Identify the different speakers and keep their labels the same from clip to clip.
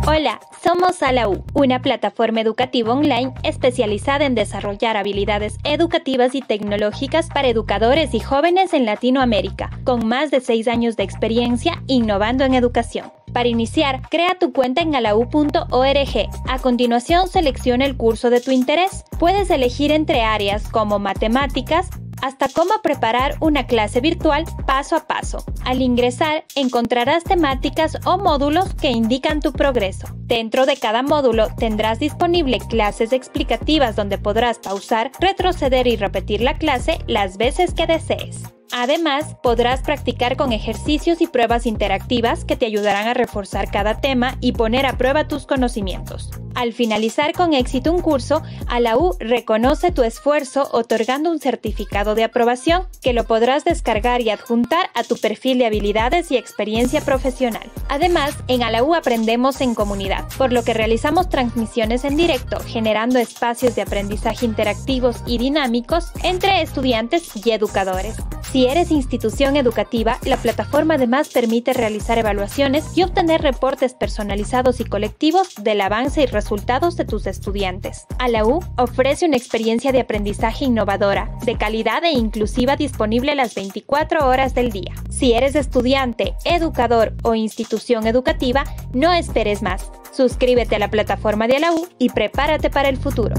Speaker 1: Hola, somos ALAU, una plataforma educativa online especializada en desarrollar habilidades educativas y tecnológicas para educadores y jóvenes en Latinoamérica, con más de 6 años de experiencia innovando en educación. Para iniciar, crea tu cuenta en alau.org. A continuación, selecciona el curso de tu interés. Puedes elegir entre áreas como matemáticas, hasta cómo preparar una clase virtual paso a paso. Al ingresar, encontrarás temáticas o módulos que indican tu progreso. Dentro de cada módulo tendrás disponible clases explicativas donde podrás pausar, retroceder y repetir la clase las veces que desees. Además, podrás practicar con ejercicios y pruebas interactivas que te ayudarán a reforzar cada tema y poner a prueba tus conocimientos. Al finalizar con éxito un curso, ALAU reconoce tu esfuerzo otorgando un certificado de aprobación que lo podrás descargar y adjuntar a tu perfil de habilidades y experiencia profesional. Además, en ALAU aprendemos en comunidad, por lo que realizamos transmisiones en directo, generando espacios de aprendizaje interactivos y dinámicos entre estudiantes y educadores. Si eres institución educativa, la plataforma además permite realizar evaluaciones y obtener reportes personalizados y colectivos del avance y resultados de tus estudiantes. ALAU ofrece una experiencia de aprendizaje innovadora, de calidad e inclusiva disponible las 24 horas del día. Si eres estudiante, educador o institución educativa, no esperes más. Suscríbete a la plataforma de ALAU y prepárate para el futuro.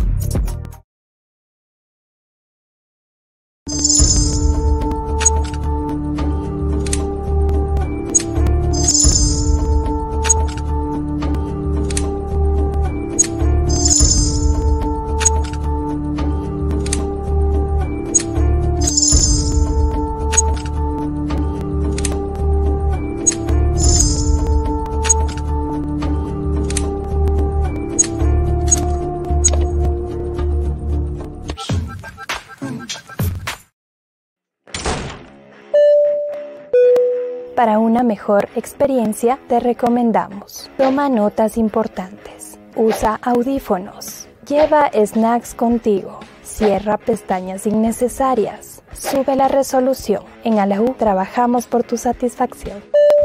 Speaker 1: Para una mejor experiencia, te recomendamos: toma notas importantes, usa audífonos, lleva snacks contigo, cierra pestañas innecesarias, sube la resolución. En ALAU trabajamos por tu satisfacción.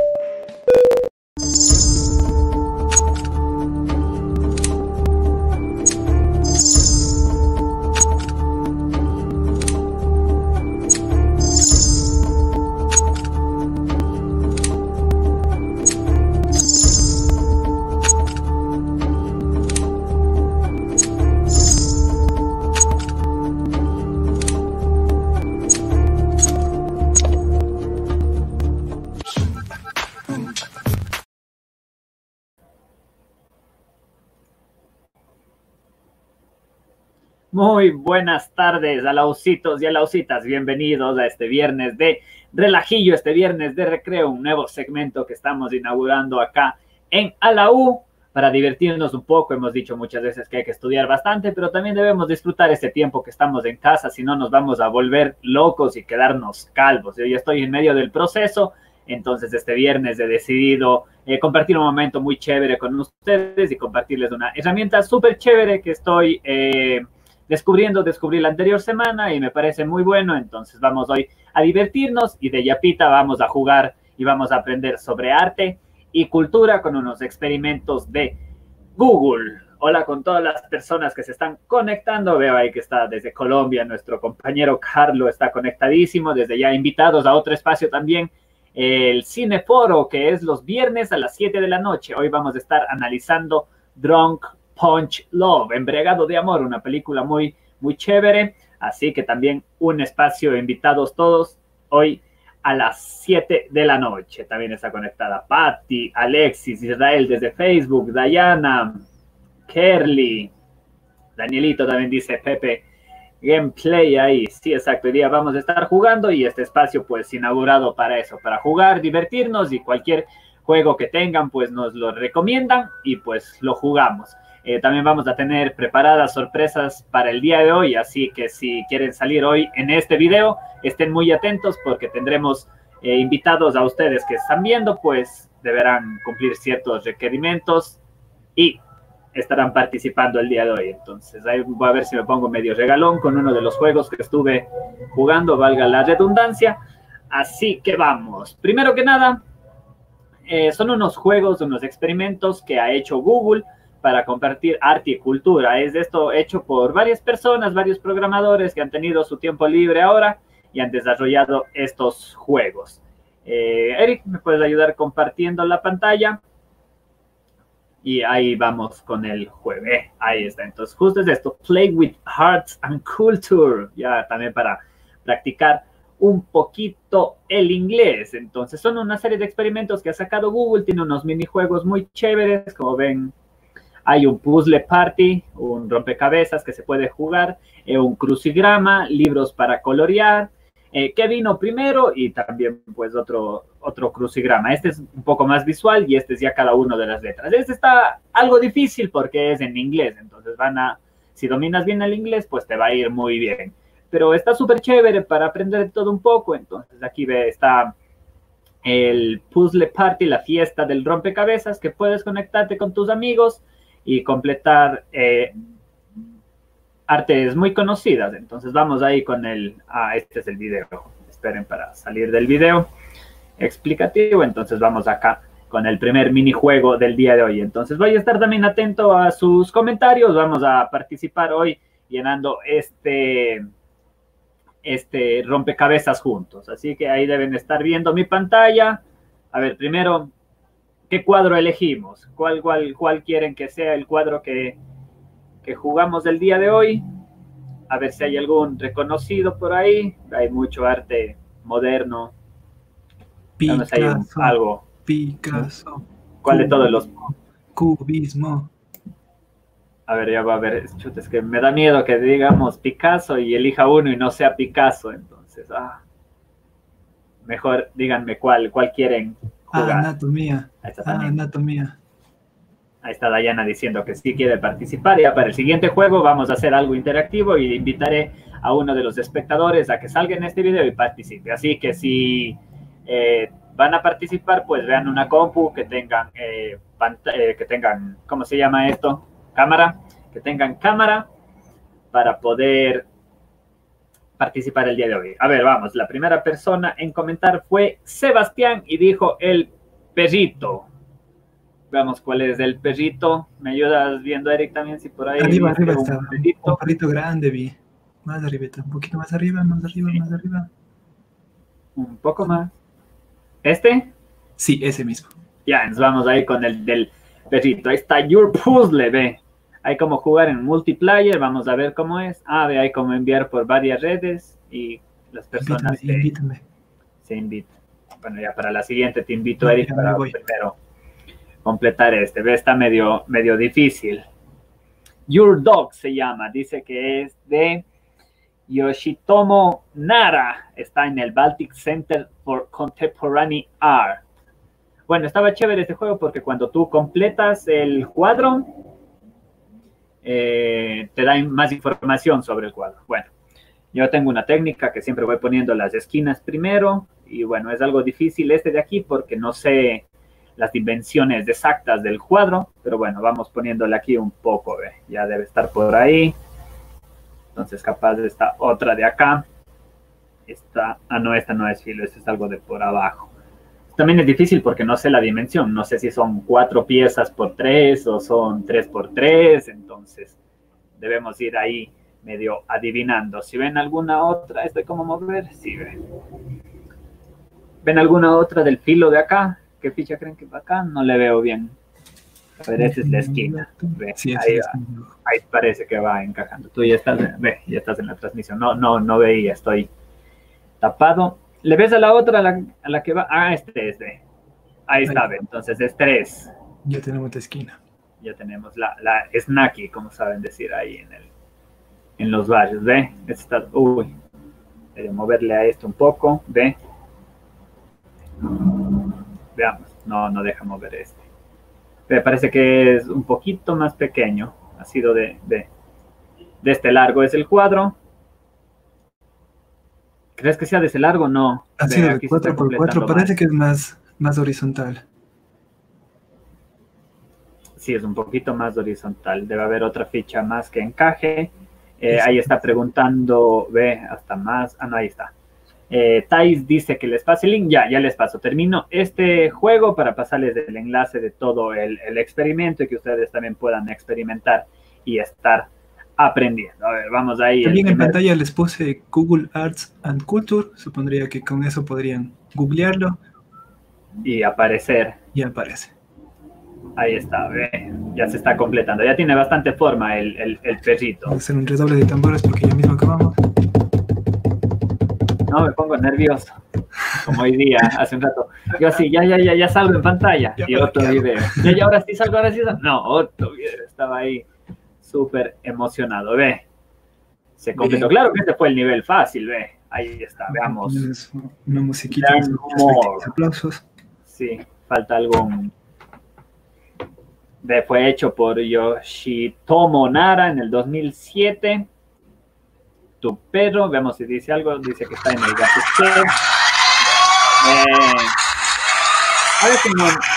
Speaker 2: Muy buenas tardes, alaucitos y alaucitas. Bienvenidos a este viernes de relajillo, este viernes de recreo, un nuevo segmento que estamos inaugurando acá en ALAU para divertirnos un poco. Hemos dicho muchas veces que hay que estudiar bastante, pero también debemos disfrutar este tiempo que estamos en casa, si no nos vamos a volver locos y quedarnos calvos. Yo ya estoy en medio del proceso, entonces este viernes he decidido compartir un momento muy chévere con ustedes y compartirles una herramienta súper chévere que estoy descubrí la anterior semana y me parece muy bueno. Entonces vamos hoy a divertirnos y de yapita vamos a jugar y vamos a aprender sobre arte y cultura con unos experimentos de Google. Hola con todas las personas que se están conectando. Veo ahí que está desde Colombia nuestro compañero Carlos, está conectadísimo. Desde ya invitados a otro espacio también, el Cineforo, que es los viernes a las 7 de la noche. Hoy vamos a estar analizando Drunk Punch Love, Embriagado de Amor, una película muy, muy chévere. Así que también un espacio, invitados todos, hoy a las 7 de la noche. También está conectada Patty, Alexis, Israel desde Facebook, Dayana, Kerly, Danielito también dice Pepe, gameplay ahí. Sí, exacto, hoy día vamos a estar jugando y este espacio pues inaugurado para eso, para jugar, divertirnos y cualquier juego que tengan pues nos lo recomiendan y pues lo jugamos. También vamos a tener preparadas sorpresas para el día de hoy, así que si quieren salir hoy en este video, estén muy atentos porque tendremos invitados a ustedes que están viendo, pues deberán cumplir ciertos requerimientos y estarán participando el día de hoy. Entonces ahí voy a ver si me pongo medio regalón con uno de los juegos que estuve jugando, valga la redundancia. Así que vamos. Primero que nada, son unos juegos, unos experimentos que ha hecho Google para compartir arte y cultura. Es esto hecho por varias personas, varios programadores que han tenido su tiempo libre ahora y han desarrollado estos juegos. Eric, ¿me puedes ayudar compartiendo la pantalla? Y ahí vamos con el juego. Ahí está. Entonces, justo es esto. Play with Arts and Culture. Ya también para practicar un poquito el inglés. Entonces, son una serie de experimentos que ha sacado Google. Tiene unos minijuegos muy chéveres. Como ven, hay un puzzle party, un rompecabezas que se puede jugar, un crucigrama, libros para colorear. ¿Qué vino primero? Y también pues otro crucigrama. Este es un poco más visual y este es ya cada uno de las letras. Este está algo difícil porque es en inglés, entonces si dominas bien el inglés, pues te va a ir muy bien. Pero está súper chévere para aprender todo un poco. Entonces aquí está el puzzle party, la fiesta del rompecabezas, que puedes conectarte con tus amigos y completar artes muy conocidas. Entonces vamos ahí con este es el video. Esperen para salir del video explicativo. Entonces vamos acá con el primer minijuego del día de hoy. Entonces voy a estar también atento a sus comentarios. Vamos a participar hoy llenando este rompecabezas juntos. Así que ahí deben estar viendo mi pantalla. A ver, primero, ¿qué cuadro elegimos? ¿Cuál quieren que sea el cuadro que jugamos del día de hoy? A ver si hay algún reconocido por ahí. Hay mucho arte moderno.
Speaker 3: Picasso.
Speaker 2: Algo.
Speaker 3: Picasso.
Speaker 2: ¿Cuál de todos los?
Speaker 3: Cubismo.
Speaker 2: A ver, ya va a ver. Es que me da miedo que digamos Picasso y elija uno y no sea Picasso. Entonces, mejor díganme cuál quieren jugar.
Speaker 3: Anatomía. Anatomía.
Speaker 2: Ahí está Dayana diciendo que sí quiere participar. Ya para el siguiente juego vamos a hacer algo interactivo y invitaré a uno de los espectadores a que salga en este video y participe. Así que si van a participar, pues vean una compu que tengan, ¿cómo se llama esto? Cámara. Que tengan cámara para poder participar el día de hoy. A ver, vamos. La primera persona en comentar fue Sebastián y dijo el perrito. Veamos cuál es el perrito. ¿Me ayudas viendo, Eric, también? Si por ahí...
Speaker 3: Arriba está. Un perrito grande, vi. Más arriba, un poquito más arriba, sí. Más arriba.
Speaker 2: Un poco más. ¿Este?
Speaker 3: Sí, ese mismo.
Speaker 2: Ya, nos vamos ahí con el del perrito. Ahí está Your Puzzle, ve. Hay como jugar en multiplayer. Vamos a ver cómo es. Ve, hay como enviar por varias redes y las personas
Speaker 3: invítame.
Speaker 2: Se invitan. Bueno, ya para la siguiente te invito, Eric, para primero completar este. Ve, está medio difícil. Your Dog se llama. Dice que es de Yoshitomo Nara. Está en el Baltic Center for Contemporary Art. Bueno, estaba chévere este juego porque cuando tú completas el cuadro, te da más información sobre el cuadro. Bueno, yo tengo una técnica que siempre voy poniendo las esquinas primero. Y bueno, es algo difícil este de aquí porque no sé las dimensiones exactas del cuadro, pero bueno, vamos poniéndole aquí un poco, ¿ve? Ya debe estar por ahí. Entonces capaz de esta otra de acá. Esta no es filo, esta es algo de por abajo. También es difícil porque no sé la dimensión, no sé si son 4 piezas por 3 o son 3 por 3, entonces debemos ir ahí medio adivinando. Si ven alguna otra, ¿estoy como mover? Sí, ¿ven alguna otra del filo de acá? ¿Qué ficha creen que va acá? No le veo bien. A ver, esa es la esquina.
Speaker 3: Sí,
Speaker 2: ahí parece que va encajando. Tú ya estás, ya estás en la transmisión. No veía, estoy tapado. ¿Le ves a la otra, a la que va? Este. Ahí está, entonces es 3.
Speaker 3: Ya tenemos la esquina.
Speaker 2: Ya tenemos la snacky, como saben decir ahí en los barrios, ¿ve? Voy a moverle a esto un poco, ¿ve? Veamos, no deja mover este. Me parece que es un poquito más pequeño. Ha sido de este largo es el cuadro. ¿Crees que sea de ese largo? No.
Speaker 3: Ha sido de 4x4, parece que es más horizontal.
Speaker 2: Sí, es un poquito más horizontal. Debe haber otra ficha más que encaje. Ahí está preguntando, ve, hasta más. No, ahí está. Thais dice que les pase el link. Ya les paso. Termino este juego para pasarles el enlace de todo el experimento y que ustedes también puedan experimentar y estar aprendiendo. A ver, vamos ahí.
Speaker 3: También en pantalla les puse Google Arts and Culture. Supondría que con eso podrían googlearlo.
Speaker 2: Y aparecer.
Speaker 3: Y aparece.
Speaker 2: Ahí está, ve. Ya se está completando. Ya tiene bastante forma el perrito.
Speaker 3: Vamos a hacer un redoble de tambores porque ya mismo acabamos.
Speaker 2: No, me pongo nervioso. Como hoy día, hace un rato. Yo así, ya salgo en pantalla. Y otro video. Ya, ahora sí salgo, No, otro video. Estaba ahí súper emocionado, ve. Se completó. Claro que este fue el nivel fácil, ve. Ahí está, veamos.
Speaker 3: Una musiquita. Aplausos.
Speaker 2: Sí, falta algún... Fue hecho por Yoshitomo Nara en el 2007. Tu perro, vemos si dice algo. Dice que está en el gato. A veces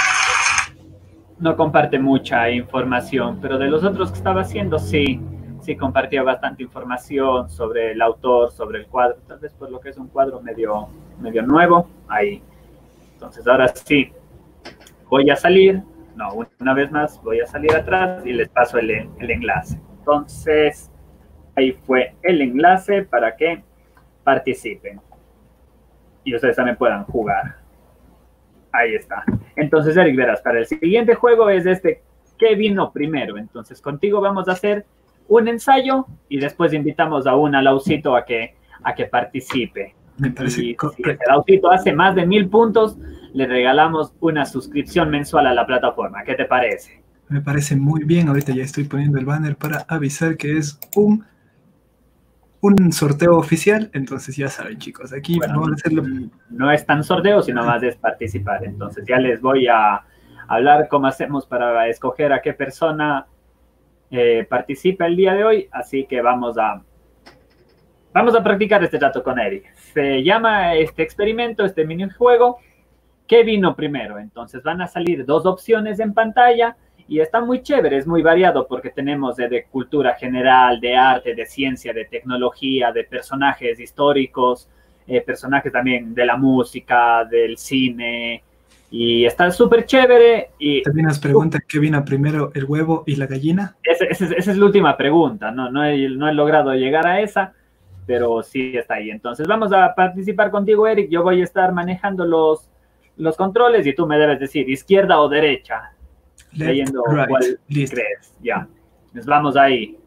Speaker 2: no comparte mucha información, pero de los otros que estaba haciendo, sí compartía bastante información sobre el autor, sobre el cuadro, tal vez por lo que es un cuadro medio nuevo, ahí. Entonces ahora sí, voy a salir, una vez más voy a salir atrás y les paso el enlace. Entonces, ahí fue el enlace para que participen. Y ustedes también puedan jugar. Ahí está. Entonces, Eric, verás, para el siguiente juego es ¿qué vino primero? Entonces, contigo vamos a hacer un ensayo y después invitamos a un Laucito a que participe.
Speaker 3: Me parece
Speaker 2: y si el Laucito hace más de 1000 puntos, le regalamos una suscripción mensual a la plataforma. ¿Qué te parece?
Speaker 3: Me parece muy bien. Ahorita ya estoy poniendo el banner para avisar que es un sorteo oficial. Entonces ya saben, chicos, aquí vamos a hacerlo.
Speaker 2: No es tan sorteo, sino más es participar. Entonces ya les voy a hablar cómo hacemos para escoger a qué persona participa el día de hoy. Así que vamos a practicar este rato con Eric. Se llama este experimento, este minijuego, ¿qué vino primero? Entonces van a salir 2 opciones en pantalla y está muy chévere, es muy variado porque tenemos de cultura general, de arte, de ciencia, de tecnología, de personajes históricos, personajes también de la música, del cine, y está súper chévere. Y
Speaker 3: también nos preguntan qué vino primero, el huevo y la gallina.
Speaker 2: Esa es la última pregunta, no he logrado llegar a esa, pero sí está ahí. Entonces vamos a participar contigo, Eric. Yo voy a estar manejando los controles y tú me debes decir izquierda o derecha, leyendo cuál crees. Ya, nos vamos ahí.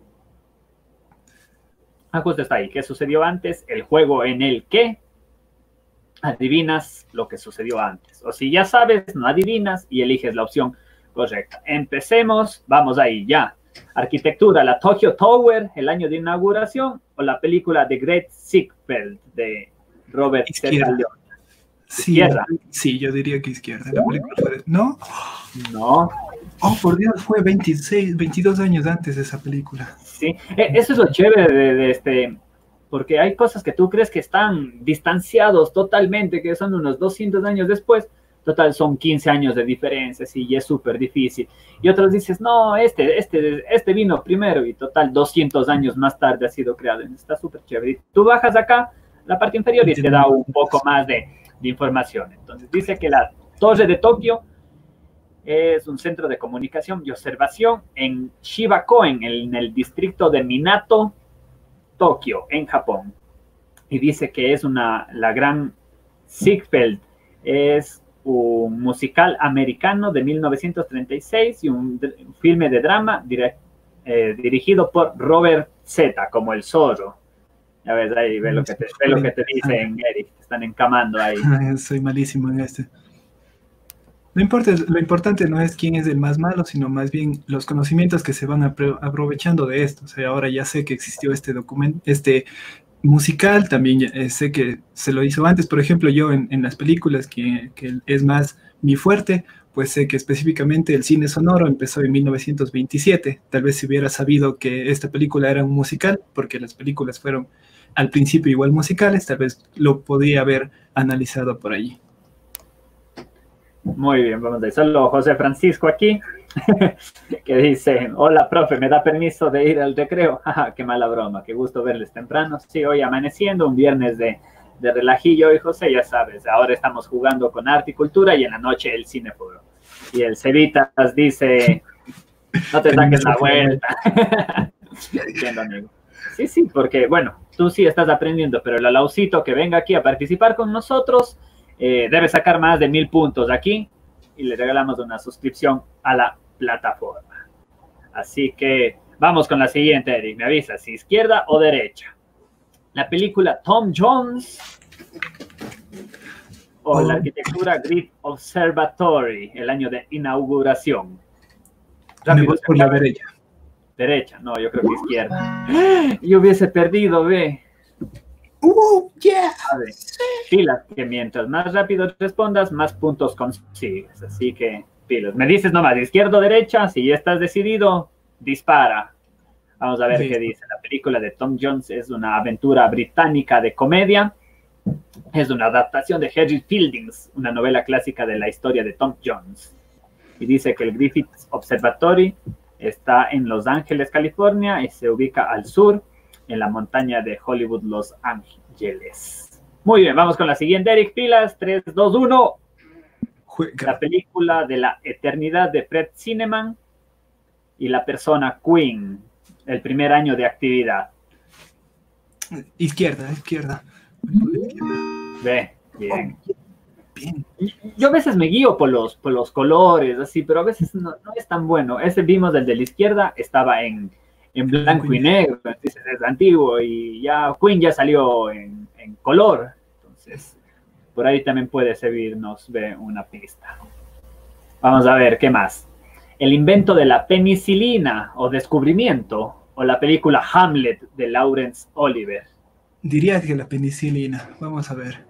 Speaker 2: Justo está ahí. ¿Qué sucedió antes? El juego en el que adivinas lo que sucedió antes. O si ya sabes, no adivinas y eliges la opción correcta. Empecemos. Vamos ahí, ya. Arquitectura, la Tokyo Tower, el año de inauguración, o la película The Great Ziegfeld de Robert
Speaker 3: Izquierda.
Speaker 2: Izquierda.
Speaker 3: Sí, yo diría que izquierda. La película fue... ¿No?
Speaker 2: No.
Speaker 3: Oh, por Dios, fue 22 años antes de esa película.
Speaker 2: Sí, eso es lo chévere de porque hay cosas que tú crees que están distanciados totalmente, que son unos 200 años después. Total, son 15 años de diferencia, sí, y es súper difícil. Y otros dices, no, este vino primero, y total, 200 años más tarde ha sido creado. Está súper chévere. Y tú bajas acá, la parte inferior, y te da un poco más de información. Entonces, dice que la Torre de Tokio es un centro de comunicación y observación en Shibakoen, en el distrito de Minato, Tokio, en Japón. Y dice que es la gran Ziegfeld, es un musical americano de 1936 y un filme de drama dirigido por Robert Z, como el zorro. Ya ves, ahí ve lo que te dicen, Eric, te están encamando ahí.
Speaker 3: Soy malísimo en este. Lo importante no es quién es el más malo, sino más bien los conocimientos que se van aprovechando de esto. O sea, ahora ya sé que existió este musical, también sé que se lo hizo antes. Por ejemplo, yo en las películas, que es más mi fuerte, pues sé que específicamente el cine sonoro empezó en 1927. Tal vez si hubiera sabido que esta película era un musical, porque las películas fueron al principio igual musicales, tal vez lo podría haber analizado por allí.
Speaker 2: Muy bien, vamos a ver. Solo José Francisco aquí, que dice, hola, profe, ¿me da permiso de ir al recreo? Qué mala broma, qué gusto verles temprano. Sí, hoy amaneciendo, un viernes de de relajillo. Y José, ya sabes, ahora estamos jugando con arte y cultura y en la noche el cineforo. Y el Cevitas dice, no te saques la vuelta. Entiendo, amigo. Sí, sí, porque, bueno, tú sí estás aprendiendo, pero el Alaucito que venga aquí a participar con nosotros debe sacar más de 1000 puntos aquí y le regalamos una suscripción a la plataforma. Así que vamos con la siguiente, Eric. Me avisas, si izquierda o derecha. La película Tom Jones o la arquitectura Griffith Observatory, el año de inauguración.
Speaker 3: Me voy por la derecha.
Speaker 2: Derecha, no, yo creo que izquierda. Yo hubiese perdido, ve.
Speaker 3: Yeah.
Speaker 2: A ver, pilas, que mientras más rápido respondas, más puntos consigues. Así que, pilas. Me dices nomás, izquierda o derecha, si ya estás decidido, dispara. Vamos a ver qué dice. La película de Tom Jones es una aventura británica de comedia. Es una adaptación de Henry Fieldings, una novela clásica de la historia de Tom Jones. Y dice que el Griffith Observatory está en Los Ángeles, California, y se ubica al sur, en la montaña de Hollywood, Los Ángeles. Muy bien, vamos con la siguiente, Eric, pilas. 3, 2, 1. La película de la eternidad de Fred Zinnemann y la persona Queen, el primer año de actividad.
Speaker 3: Izquierda.
Speaker 2: Ve, bien.
Speaker 3: Bien.
Speaker 2: Yo a veces me guío por los colores, así, pero a veces no es tan bueno. Ese vimos del de la izquierda, estaba en blanco y negro, entonces es antiguo, y ya Queen ya salió en color. Entonces, por ahí también puede servirnos de una pista. Vamos a ver, ¿qué más? El invento de la penicilina o descubrimiento, o la película Hamlet de Laurence Olivier.
Speaker 3: Diría que la penicilina. Vamos a ver.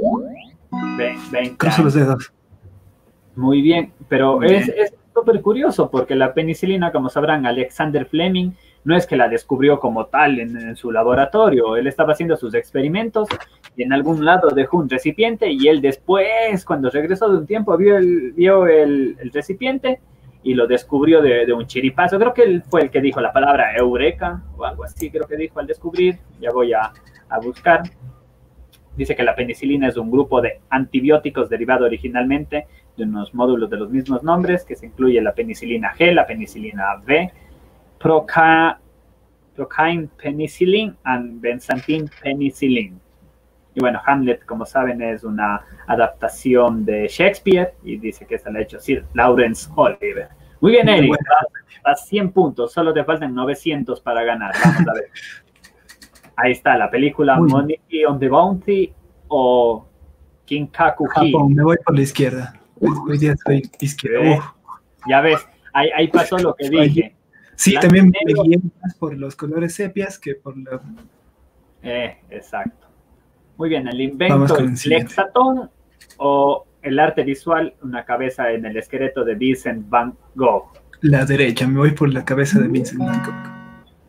Speaker 2: Cruzo
Speaker 3: los dedos.
Speaker 2: Muy bien, pero es súper curioso porque la penicilina, como sabrán, Alexander Fleming no es que la descubrió como tal en su laboratorio. Él estaba haciendo sus experimentos y en algún lado dejó un recipiente y él después, cuando regresó de un tiempo, vio el recipiente y lo descubrió de un chiripazo. Creo que él fue el que dijo la palabra eureka o algo así, creo que dijo al descubrir. Ya voy a buscar. Dice que la penicilina es un grupo de antibióticos derivado originalmente de unos módulos de los mismos nombres, que se incluye la penicilina G, la penicilina V, procaine penicillin y benzathine penicillin. Y bueno, Hamlet, como saben, es una adaptación de Shakespeare y dice que esta la ha hecho Sir Laurence Olivier. Muy bien, Eric, vas 100 puntos, solo te faltan 900 para ganar. Vamos a ver. Ahí está, la película Money on the Bounty o Kinkaku Hi.
Speaker 3: Me voy por la izquierda. Hoy día soy izquierda.
Speaker 2: Ya ves, ahí pasó lo que dije.
Speaker 3: Sí, también me guié más por los colores sepias que por la...
Speaker 2: Exacto. Muy bien, el invento del Lexaton o el arte visual, una cabeza en el esqueleto de Vincent Van Gogh.
Speaker 3: La derecha, me voy por la cabeza de Vincent Van Gogh.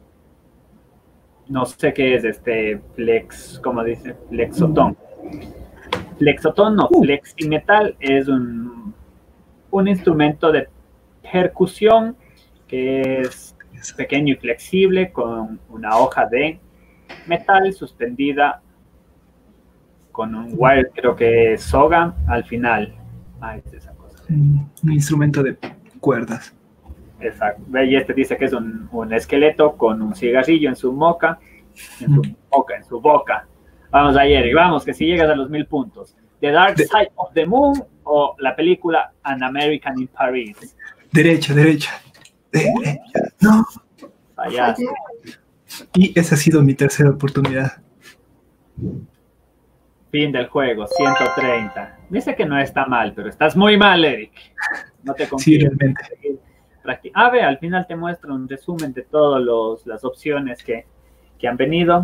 Speaker 2: No sé qué es ¿cómo dice? Flexotón. Flexotón o fleximetal es un instrumento de percusión que es pequeño y flexible con una hoja de metal suspendida con un wire, creo que es soga al final. Es esa cosa.
Speaker 3: Un instrumento de cuerdas.
Speaker 2: Exacto. Y dice que es un esqueleto con un cigarrillo en su boca. En su boca. Vamos ayer, y vamos, que si llegas a los 1000 puntos. The Dark Side of the Moon o la película An American in Paris.
Speaker 3: Derecha. No.
Speaker 2: Fallaste.
Speaker 3: Y esa ha sido mi tercera oportunidad.
Speaker 2: Fin del juego, 130. Dice que no está mal, pero estás muy mal, Eric. No te confío.
Speaker 3: Sí, realmente.
Speaker 2: Ve, al final te muestro un resumen de todas las opciones que han venido.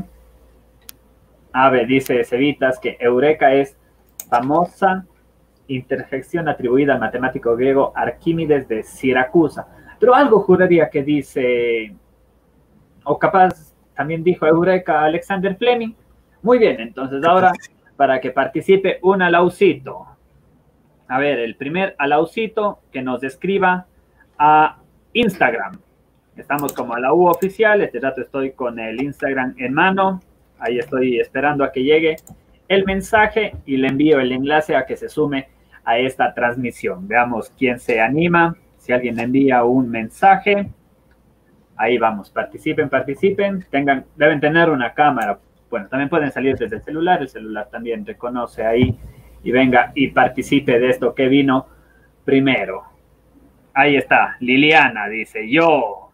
Speaker 2: Dice Cevitas que Eureka es famosa interjección atribuida al matemático griego Arquímedes de Siracusa. Pero algo juraría que dice, o capaz también dijo Eureka Alexander Fleming. Muy bien, entonces ahora para que participe un alaucito. A ver, el primer alaucito que nos escriba a Instagram. Estamos como a la U oficial. Este rato estoy con el Instagram en mano. Ahí estoy esperando a que llegue el mensaje y le envío el enlace a que se sume a esta transmisión. Veamos quién se anima. Si alguien envía un mensaje, ahí vamos, participen, participen. Deben tener una cámara. Bueno, también pueden salir desde el celular también reconoce ahí y venga y participe de esto que vino primero. Ahí está, Liliana dice, yo.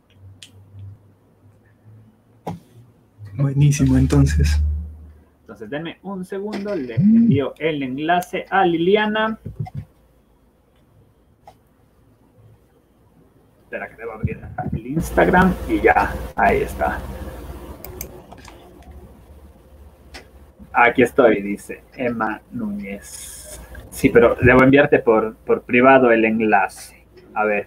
Speaker 3: Buenísimo, entonces.
Speaker 2: Entonces, denme un segundo, le envío el enlace a Liliana. Espera que debo abrir el Instagram y ya, ahí está. Aquí estoy, dice Emma Núñez. Sí, pero debo enviarte por privado el enlace. A ver.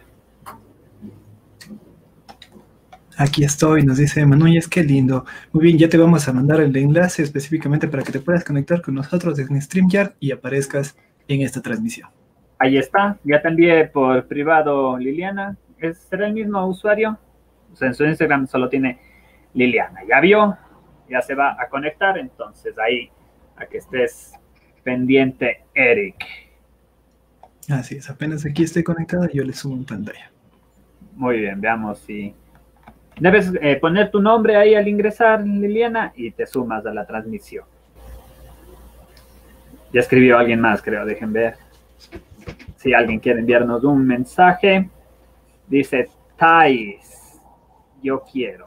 Speaker 3: Aquí estoy, nos dice Emma Núñez, qué lindo. Muy bien, ya te vamos a mandar el enlace específicamente para que te puedas conectar con nosotros en StreamYard y aparezcas en esta transmisión.
Speaker 2: Ahí está, ya te envié por privado Liliana. ¿Será el mismo usuario? O sea, en su Instagram solo tiene Liliana. ¿Ya vio? Ya se va a conectar, entonces ahí, a que estés pendiente, Eric.
Speaker 3: Así es, apenas aquí esté conectada, yo le subo en pantalla.
Speaker 2: Muy bien, veamos si... Debes poner tu nombre ahí al ingresar, Liliana, y te sumas a la transmisión. Ya escribió alguien más, creo, dejen ver. Si alguien quiere enviarnos un mensaje, dice Thais, yo quiero.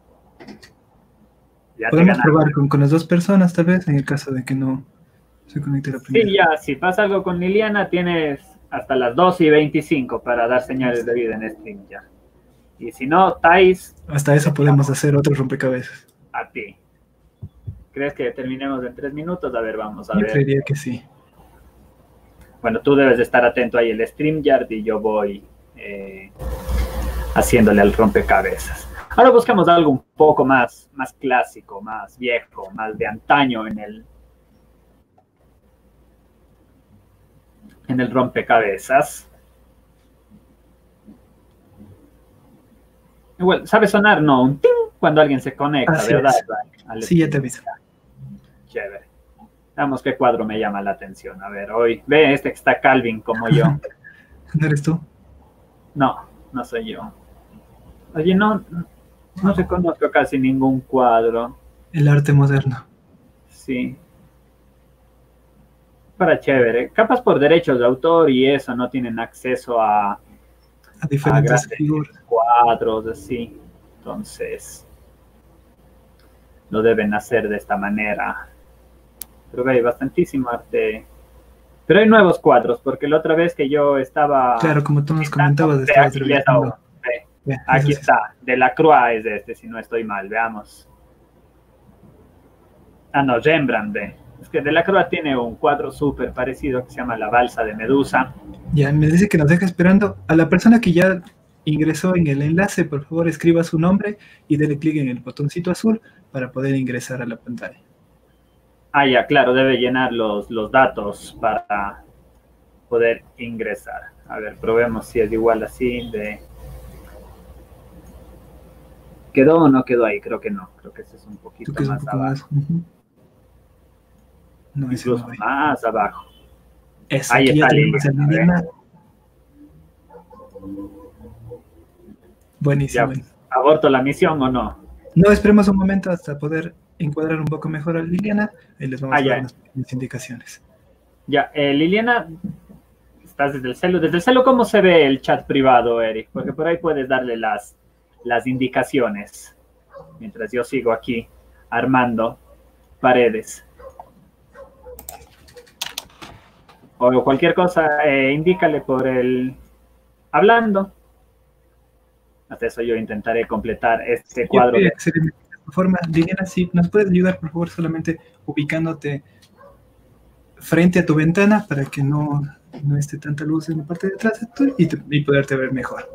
Speaker 2: Ya
Speaker 3: podemos probar con las dos personas, tal vez, en el caso de que no se conecte la primera.
Speaker 2: Sí, ya, si pasa algo con Liliana, tienes hasta las 12:25 para dar señales de vida en stream ya. Y si no, Thais...
Speaker 3: Hasta eso podemos hacer otro rompecabezas.
Speaker 2: A ti. ¿Crees que terminemos en 3 minutos? A ver, vamos a ver.
Speaker 3: Yo creería que sí.
Speaker 2: Bueno, tú debes de estar atento ahí el StreamYard y yo voy haciéndole al rompecabezas. Ahora buscamos algo un poco más clásico, más viejo, más de antaño en el rompecabezas. Igual, ¿sabe sonar? No, un ting cuando alguien se conecta,
Speaker 3: así
Speaker 2: ¿verdad?
Speaker 3: Sí, ya te aviso.
Speaker 2: Chévere. Veamos qué cuadro me llama la atención. A ver, hoy, ve este que está Calvin como yo.
Speaker 3: ¿No eres tú?
Speaker 2: No, no soy yo. Oye, no reconozco casi ningún cuadro.
Speaker 3: El arte moderno.
Speaker 2: Sí. Para chévere. Capaz por derechos de autor y eso no tienen acceso a
Speaker 3: diferentes figuras.
Speaker 2: Cuadros, así. Entonces, lo deben hacer de esta manera. Pero hay bastantísimo arte. Pero hay nuevos cuadros, porque la otra vez que yo estaba...
Speaker 3: Claro, como tú nos comentabas.
Speaker 2: Aquí está, Delacroix es este, si no estoy mal, veamos. Ah, no, Rembrandt, ve. Es que Delacroix tiene un cuadro súper parecido que se llama La Balsa de Medusa.
Speaker 3: Ya, me dice que nos deja esperando. A la persona que ya ingresó en el enlace, por favor escriba su nombre y dele clic en el botoncito azul para poder ingresar a la pantalla.
Speaker 2: Ah, ya, claro, debe llenar los datos para poder ingresar. A ver, probemos si es igual así de... ¿Quedó o no quedó ahí? Creo que no. Creo que ese es un poquito más abajo. No, incluso más abajo.
Speaker 3: Eso, ahí está Liliana. Buenísimo.
Speaker 2: Ya, ¿aborto la misión o no?
Speaker 3: No, esperemos un momento hasta poder encuadrar un poco mejor a Liliana. Ahí les vamos a dar unas pequeñas indicaciones.
Speaker 2: Ya, Liliana, estás desde el celu. Desde el celu, ¿cómo se ve el chat privado, Eric? Porque por ahí puedes darle las indicaciones mientras yo sigo aquí armando paredes. O cualquier cosa, indícale por el hablando. Hasta eso yo intentaré completar este cuadro.
Speaker 3: De forma, Liliana, si nos puedes ayudar, por favor, solamente ubicándote frente a tu ventana para que no esté tanta luz en la parte de atrás de tú y poderte ver mejor.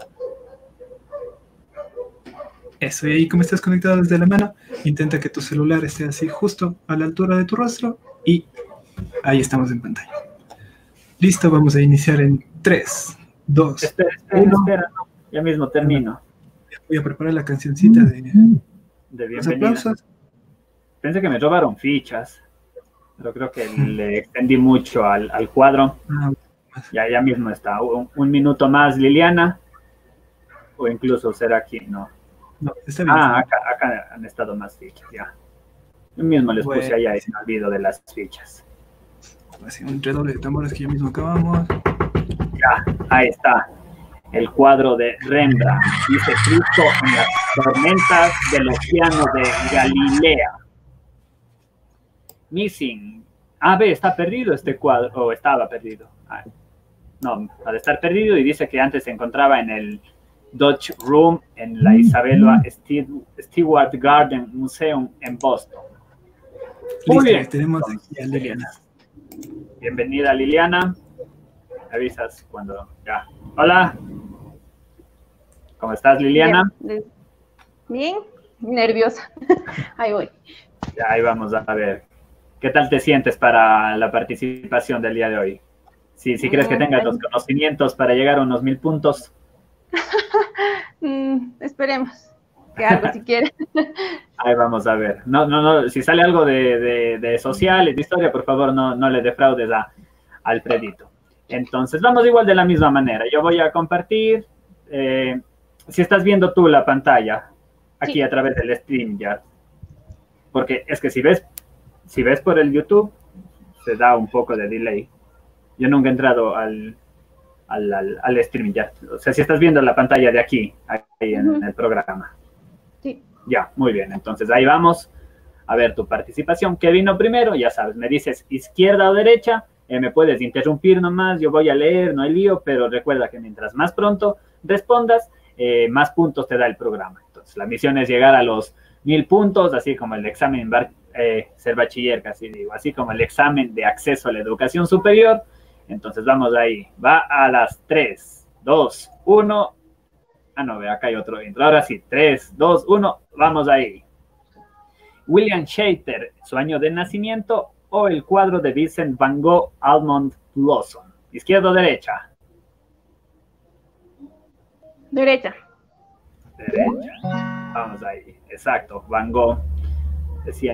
Speaker 3: Eso, y ahí como estás conectado desde la mano, intenta que tu celular esté así justo a la altura de tu rostro y ahí estamos en pantalla. Listo, vamos a iniciar en 3, 2,
Speaker 2: espera,
Speaker 3: 1.
Speaker 2: Espera, no, ya mismo termino.
Speaker 3: Voy a preparar la cancioncita de
Speaker 2: bienvenida.
Speaker 3: aplausos.
Speaker 2: Pensé que me robaron fichas. pero creo que le extendí mucho al cuadro. Ya mismo está. Un minuto más, Liliana. O incluso será aquí, no.
Speaker 3: No, está bien.
Speaker 2: Acá han estado más fichas, ya. Yo mismo les puse allá y me olvido de las fichas.
Speaker 3: Así, un redoble de tambores que ya mismo acabamos.
Speaker 2: Ya, ahí está. El cuadro de Rembrandt. Dice Cristo en las tormentas del océano de Galilea. Missing. Ve, está perdido este cuadro. O estaba perdido. No, ha de estar perdido y dice que antes se encontraba en el Dutch Room en la Isabella Stewart Garden Museum en Boston. Muy bien.
Speaker 3: Tenemos aquí a Liliana.
Speaker 2: Bienvenida, Liliana. Avisas cuando ya. Hola. ¿Cómo estás, Liliana?
Speaker 4: Bien, nerviosa. Ahí voy.
Speaker 2: Ya, ahí vamos a ver. ¿Qué tal te sientes para la participación del día de hoy? Si crees que tengas los conocimientos para llegar a unos 1000 puntos.
Speaker 4: Esperemos que algo si quieres.
Speaker 2: Ahí vamos a ver. No, si sale algo de sociales, de historia, por favor, no le defraudes a Alfredito. Entonces, vamos igual de la misma manera. Yo voy a compartir, si estás viendo tú la pantalla, aquí sí, a través del stream ya. Porque es que si ves por el YouTube, se da un poco de delay. Yo nunca he entrado al stream ya. O sea, si estás viendo la pantalla de aquí, ahí en el programa.
Speaker 4: Sí.
Speaker 2: Ya, muy bien. Entonces, ahí vamos a ver tu participación. ¿Qué vino primero? Ya sabes, me dices izquierda o derecha. Me puedes interrumpir nomás, yo voy a leer, no hay lío, pero recuerda que mientras más pronto respondas, más puntos te da el programa. Entonces, la misión es llegar a los 1000 puntos, así como el examen ser bachiller, casi digo, así como el examen de acceso a la educación superior. Entonces, vamos ahí. Va a las 3, 2, 1. No, ve, acá hay otro intro. Ahora sí, 3, 2, 1, vamos ahí. William Shater, su año de nacimiento, o el cuadro de Vincent Van Gogh, Almond Blossom. ¿Izquierda o derecha?
Speaker 4: Derecha.
Speaker 2: Derecha. Vamos ahí. Exacto. Van Gogh decía en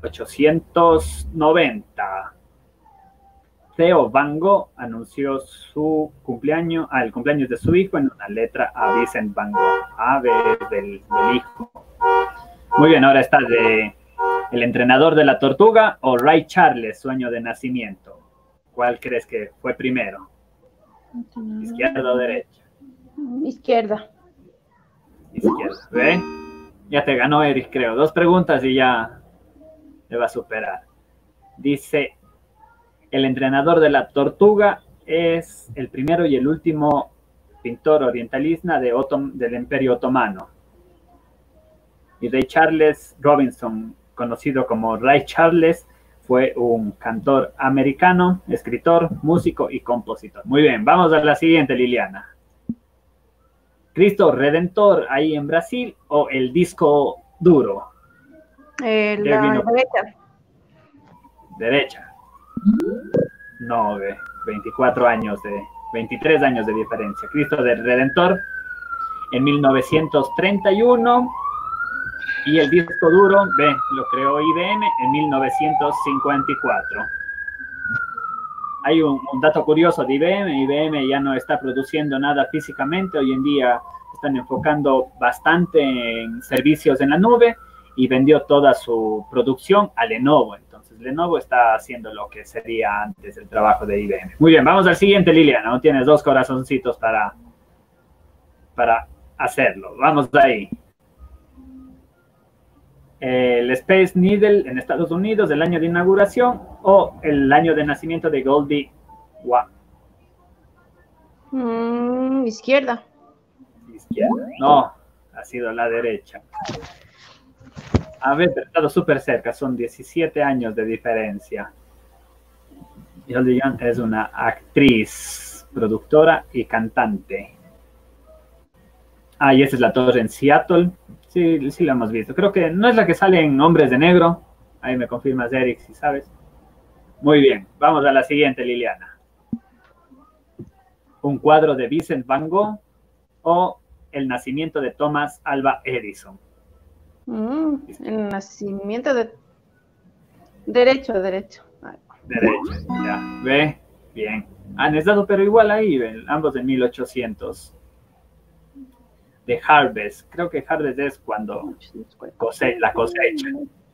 Speaker 2: 1890. Theo Van Gogh anunció su cumpleaños, el cumpleaños de su hijo en una letra a Vincent Van Gogh. A ver, del hijo. Muy bien, ahora está de El entrenador de la tortuga o Ray Charles, su año de nacimiento. ¿Cuál crees que fue primero? ¿Izquierda o derecha?
Speaker 4: Izquierda.
Speaker 2: Izquierda, ¿ve? Ya te ganó Eric, creo. 2 preguntas y ya te va a superar. Dice, el entrenador de la tortuga es el primero y el último pintor orientalista del Imperio Otomano. Y Ray Charles Robinson, conocido como Ray Charles, fue un cantor americano, escritor, músico y compositor. Muy bien, vamos a la siguiente, Liliana. ¿Cristo Redentor ahí en Brasil o el disco duro?
Speaker 4: La derecha.
Speaker 2: Derecha. No, 23 años de diferencia. Cristo Redentor en 1931. Y el disco duro, lo creó IBM en 1954. Hay un dato curioso de IBM. IBM ya no está produciendo nada físicamente. Hoy en día están enfocando bastante en servicios en la nube y vendió toda su producción a Lenovo. Entonces, Lenovo está haciendo lo que sería antes el trabajo de IBM. Muy bien, vamos al siguiente, Liliana. ¿No? Tienes 2 corazoncitos para hacerlo. Vamos ahí. El Space Needle en Estados Unidos, el año de inauguración o el año de nacimiento de Goldie Hawn.
Speaker 4: Izquierda.
Speaker 2: Izquierda. No, ha sido la derecha. A ver, pero estado súper cerca, son 17 años de diferencia. Goldie Hawn es una actriz, productora y cantante. Y esa es la torre en Seattle. Sí, la hemos visto. Creo que no es la que sale en Hombres de Negro. Ahí me confirmas, Eric, si sabes. Muy bien. Vamos a la siguiente, Liliana. ¿Un cuadro de Vincent Van Gogh o el nacimiento de Thomas Alva Edison?
Speaker 4: El nacimiento de... Derecho.
Speaker 2: Derecha, ya. ¿Ve? Bien. Han estado, pero igual ahí, ven, ambos de 1800. De Harvest. Creo que Harvest es cuando la cosecha.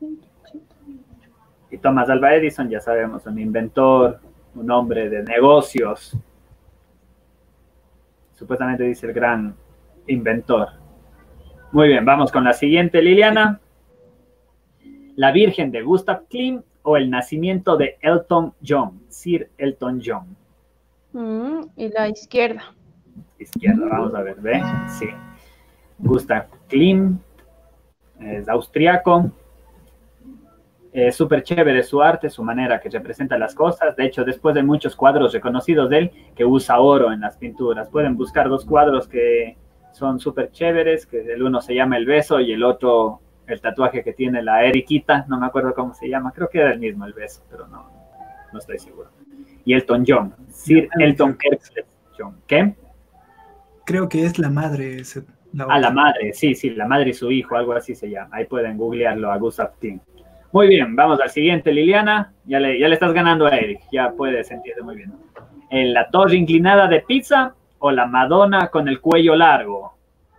Speaker 2: Y Thomas Alva Edison, ya sabemos, un inventor, un hombre de negocios. Supuestamente dice el gran inventor. Muy bien, vamos con la siguiente, Liliana. La Virgen de Gustav Klimt o el nacimiento de Elton John, Sir Elton John.
Speaker 4: Y la izquierda.
Speaker 2: Izquierda, vamos a ver, ¿ve? Sí. Gustav Klimt es austriaco. Es súper chévere su arte, su manera que representa las cosas. De hecho, después de muchos cuadros reconocidos de él, que usa oro en las pinturas. Pueden buscar dos cuadros que son súper chéveres, que el uno se llama El Beso y el otro, el tatuaje que tiene la Eriquita, no me acuerdo cómo se llama, creo que era el mismo, El Beso, pero no estoy seguro. Y Elton John, Sir Elton John. ¿Qué?
Speaker 3: Creo que es la madre.
Speaker 2: La madre, sí, la madre y su hijo, algo así se llama. Ahí pueden googlearlo a Gustav Klimt. Muy bien, vamos al siguiente, Liliana. Ya le estás ganando a Eric, ya puedes sentirte muy bien. ¿La torre inclinada de Pisa o la Madonna con el cuello largo?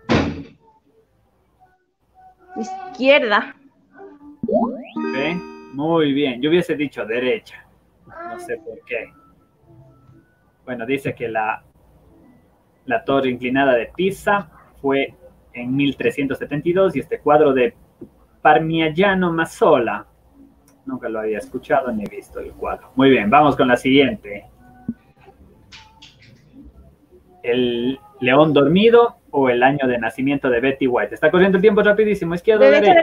Speaker 4: Izquierda.
Speaker 2: ¿Ve? Muy bien, yo hubiese dicho derecha. No sé por qué. Bueno, dice que la torre inclinada de Pisa fue en 1372 y este cuadro de Parmigiano Mazzola. Nunca lo había escuchado ni visto el cuadro. Muy bien, vamos con la siguiente. ¿El león dormido o el año de nacimiento de Betty White? Está corriendo el tiempo rapidísimo. ¿Izquierda o derecha?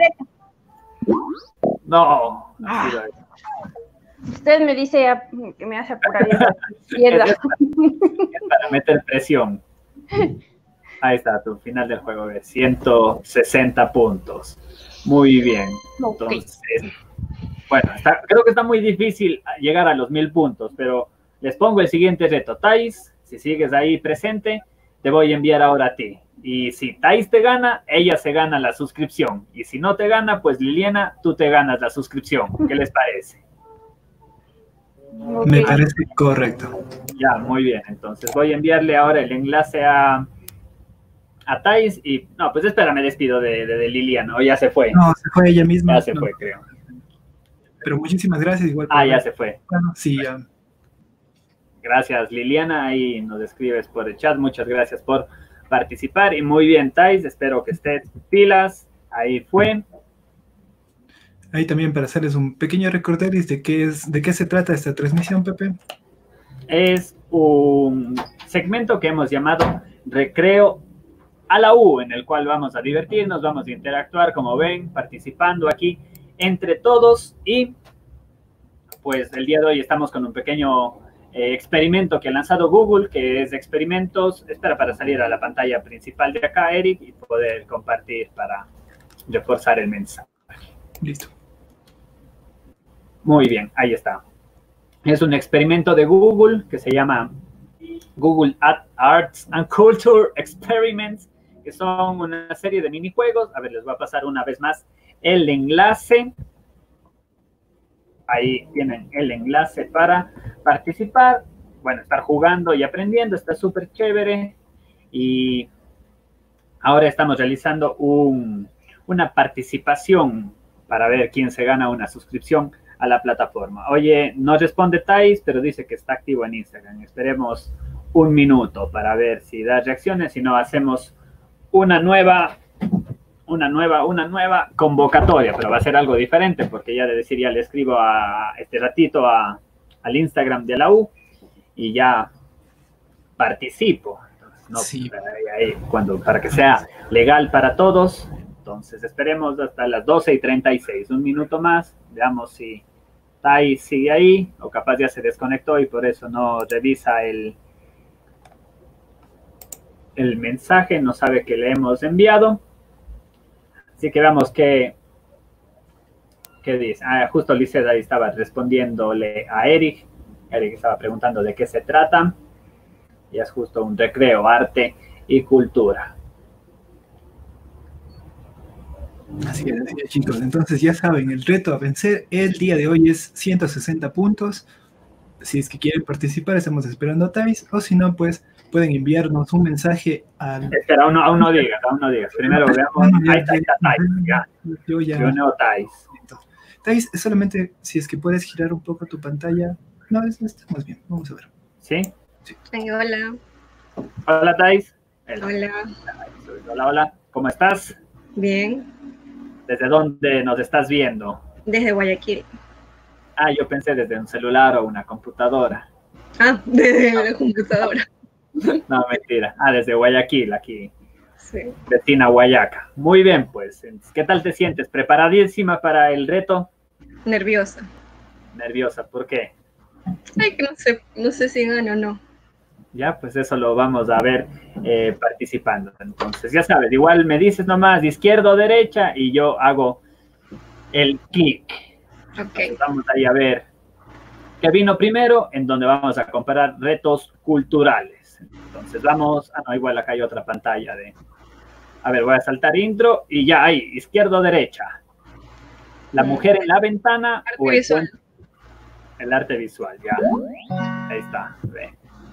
Speaker 2: No.
Speaker 4: Usted me dice que me hace apurar la izquierda.
Speaker 2: Es para meter presión. Ahí está, tu final del juego de 160 puntos. Muy bien. Entonces, bueno, creo que está muy difícil llegar a los 1000 puntos, pero les pongo el siguiente reto. Thais, si sigues ahí presente, te voy a enviar ahora a ti. Y si Thais te gana, ella se gana la suscripción. Y si no te gana, pues Liliana, tú te ganas la suscripción. ¿Qué les parece?
Speaker 3: Me parece correcto.
Speaker 2: Ya, muy bien. Entonces voy a enviarle ahora el enlace a Thais y... No, pues espera, me despido de Liliana. ¿O ya se fue?
Speaker 3: No, se fue ella misma.
Speaker 2: Ya se fue, creo.
Speaker 3: Pero muchísimas gracias. Igual
Speaker 2: ya se fue.
Speaker 3: Bueno, sí, ya.
Speaker 2: Gracias, Liliana. Ahí nos escribes por el chat. Muchas gracias por participar. Y muy bien, Thais. Espero que estés pilas. Ahí fue.
Speaker 3: Ahí también para hacerles un pequeño recorderis de qué se trata esta transmisión, Pepe.
Speaker 2: Es un segmento que hemos llamado Recreo a la U, en el cual vamos a divertirnos, vamos a interactuar, como ven, participando aquí entre todos. Y pues el día de hoy estamos con un pequeño experimento que ha lanzado Google, que es experimentos. Espera para salir a la pantalla principal de acá, Eric, y poder compartir para reforzar el mensaje.
Speaker 3: Listo.
Speaker 2: Muy bien, ahí está. Es un experimento de Google que se llama Google Arts and Culture Experiments, que son una serie de minijuegos. A ver, les voy a pasar una vez más el enlace. Ahí tienen el enlace para participar. Bueno, estar jugando y aprendiendo, está súper chévere. Y ahora estamos realizando una participación para ver quién se gana una suscripción a la plataforma. Oye, no responde Thais, pero dice que está activo en Instagram. Esperemos un minuto para ver si da reacciones. Si no, hacemos una nueva convocatoria, pero va a ser algo diferente porque ya le escribo a este ratito al Instagram de la U y ya participo. Entonces, no, sí. Para que sea legal para todos. Entonces esperemos hasta las 12:36, un minuto más. Veamos si Thais sigue ahí o capaz ya se desconectó y por eso no revisa el mensaje, no sabe que le hemos enviado. Así que veamos qué dice. Justo Lizeth ahí estaba respondiéndole a Eric. Eric estaba preguntando de qué se trata. Y es justo un recreo, arte y cultura.
Speaker 3: Así es, chicos. Entonces ya saben, el reto a vencer el día de hoy es 160 puntos. Si es que quieren participar, estamos esperando a Thais, o si no, pues pueden enviarnos un mensaje al...
Speaker 2: Espera, aún no digas, aún no digas. Primero veamos. Ahí está Thais, ya.
Speaker 3: Yo ya...
Speaker 2: Yo Thais.
Speaker 3: Thais, es solamente si es que puedes girar un poco tu pantalla. No, estamos bien, vamos a ver.
Speaker 2: ¿Sí?
Speaker 5: Ay, hola.
Speaker 2: Hola, Thais.
Speaker 5: Hola.
Speaker 2: Hola. ¿Cómo estás?
Speaker 5: Bien.
Speaker 2: ¿Desde dónde nos estás viendo?
Speaker 5: Desde Guayaquil.
Speaker 2: Ah, yo pensé desde un celular o una computadora.
Speaker 5: Ah, desde la computadora.
Speaker 2: No, mentira. Ah, desde Guayaquil, aquí.
Speaker 5: Sí.
Speaker 2: Vecina Guayaca. Muy bien, pues. ¿Qué tal te sientes? ¿Preparadísima para el reto?
Speaker 5: Nerviosa.
Speaker 2: Nerviosa, ¿por qué?
Speaker 5: Ay, que no sé si gano o no.
Speaker 2: Ya, pues eso lo vamos a ver participando. Entonces, ya sabes, igual me dices nomás de izquierda o derecha y yo hago el clic.
Speaker 5: Ok.
Speaker 2: Entonces, vamos ahí a ver qué vino primero, en donde vamos a comparar retos culturales. Entonces vamos, no, igual acá hay otra pantalla de... A ver, voy a saltar intro y ya ahí, izquierda o derecha. La mujer en la ventana
Speaker 5: Arte
Speaker 2: o
Speaker 5: visual.
Speaker 2: El arte visual, ya. Ahí está, ve.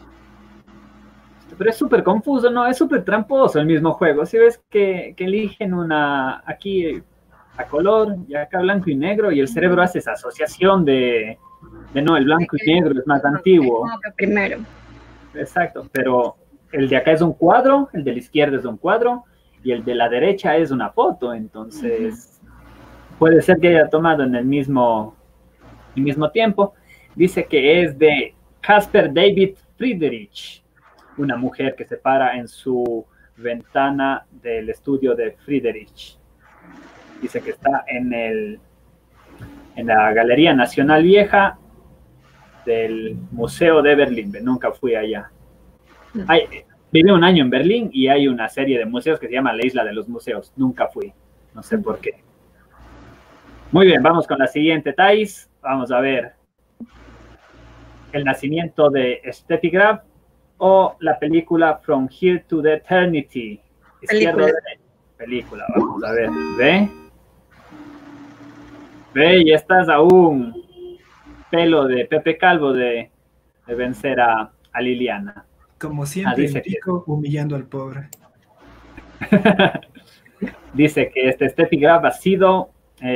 Speaker 2: Pero es súper confuso, ¿no? Es súper tramposo el mismo juego. Si ves que eligen una aquí a color y acá blanco y negro y el cerebro hace esa asociación de no, el blanco y negro es más antiguo.
Speaker 5: Primero.
Speaker 2: Exacto, pero el de acá es un cuadro, el de la izquierda es un cuadro y el de la derecha es una foto. Entonces, puede ser que haya tomado en el mismo tiempo. Dice que es de Caspar David Friedrich, una mujer que se para en su ventana del estudio de Friedrich. Dice que está en la Galería Nacional Vieja del Museo de Berlín. Nunca fui allá. Viví un año en Berlín y hay una serie de museos que se llama La Isla de los Museos. Nunca fui. No sé por qué. Muy bien, vamos con la siguiente, Thais. Vamos a ver el nacimiento de Steffi Graf o la película From Here to the Eternity. Película, vamos a ver. Ve, y estás a un pelo de Pepe Calvo de vencer a Liliana.
Speaker 3: Como siempre, Enrico humillando al pobre.
Speaker 2: Dice que Steffi Graf ha sido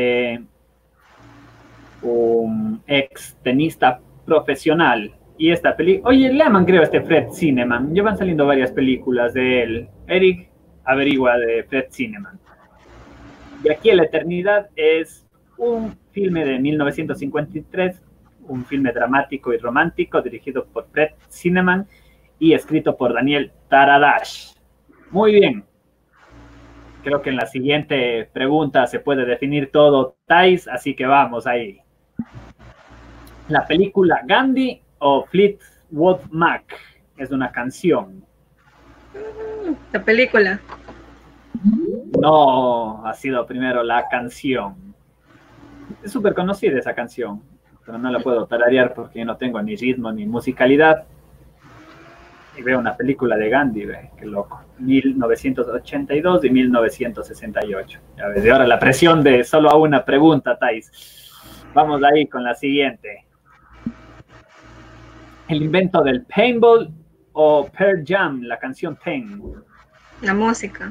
Speaker 2: un ex tenista profesional. Y esta película, oye, le llaman creo Fred Zinnemann. Llevan saliendo varias películas de él. Eric averigua de Fred Zinnemann. De aquí a la eternidad es un filme de 1953, un filme dramático y romántico dirigido por Fred Zinnemann y escrito por Daniel Taradash. Muy bien. Creo que en la siguiente pregunta se puede definir todo, Thais, así que vamos ahí. La película Gandhi o Fleetwood Mac es una canción.
Speaker 5: La película.
Speaker 2: No, ha sido primero la canción. Es súper conocida esa canción, pero no la puedo tararear porque no tengo ni ritmo ni musicalidad. Y veo una película de Gandhi, qué loco. 1982 y 1968. Ya ves, y ahora la presión de solo a una pregunta, Thais. Vamos ahí con la siguiente. El invento del paintball o Pearl Jam, la canción Pain.
Speaker 5: La música.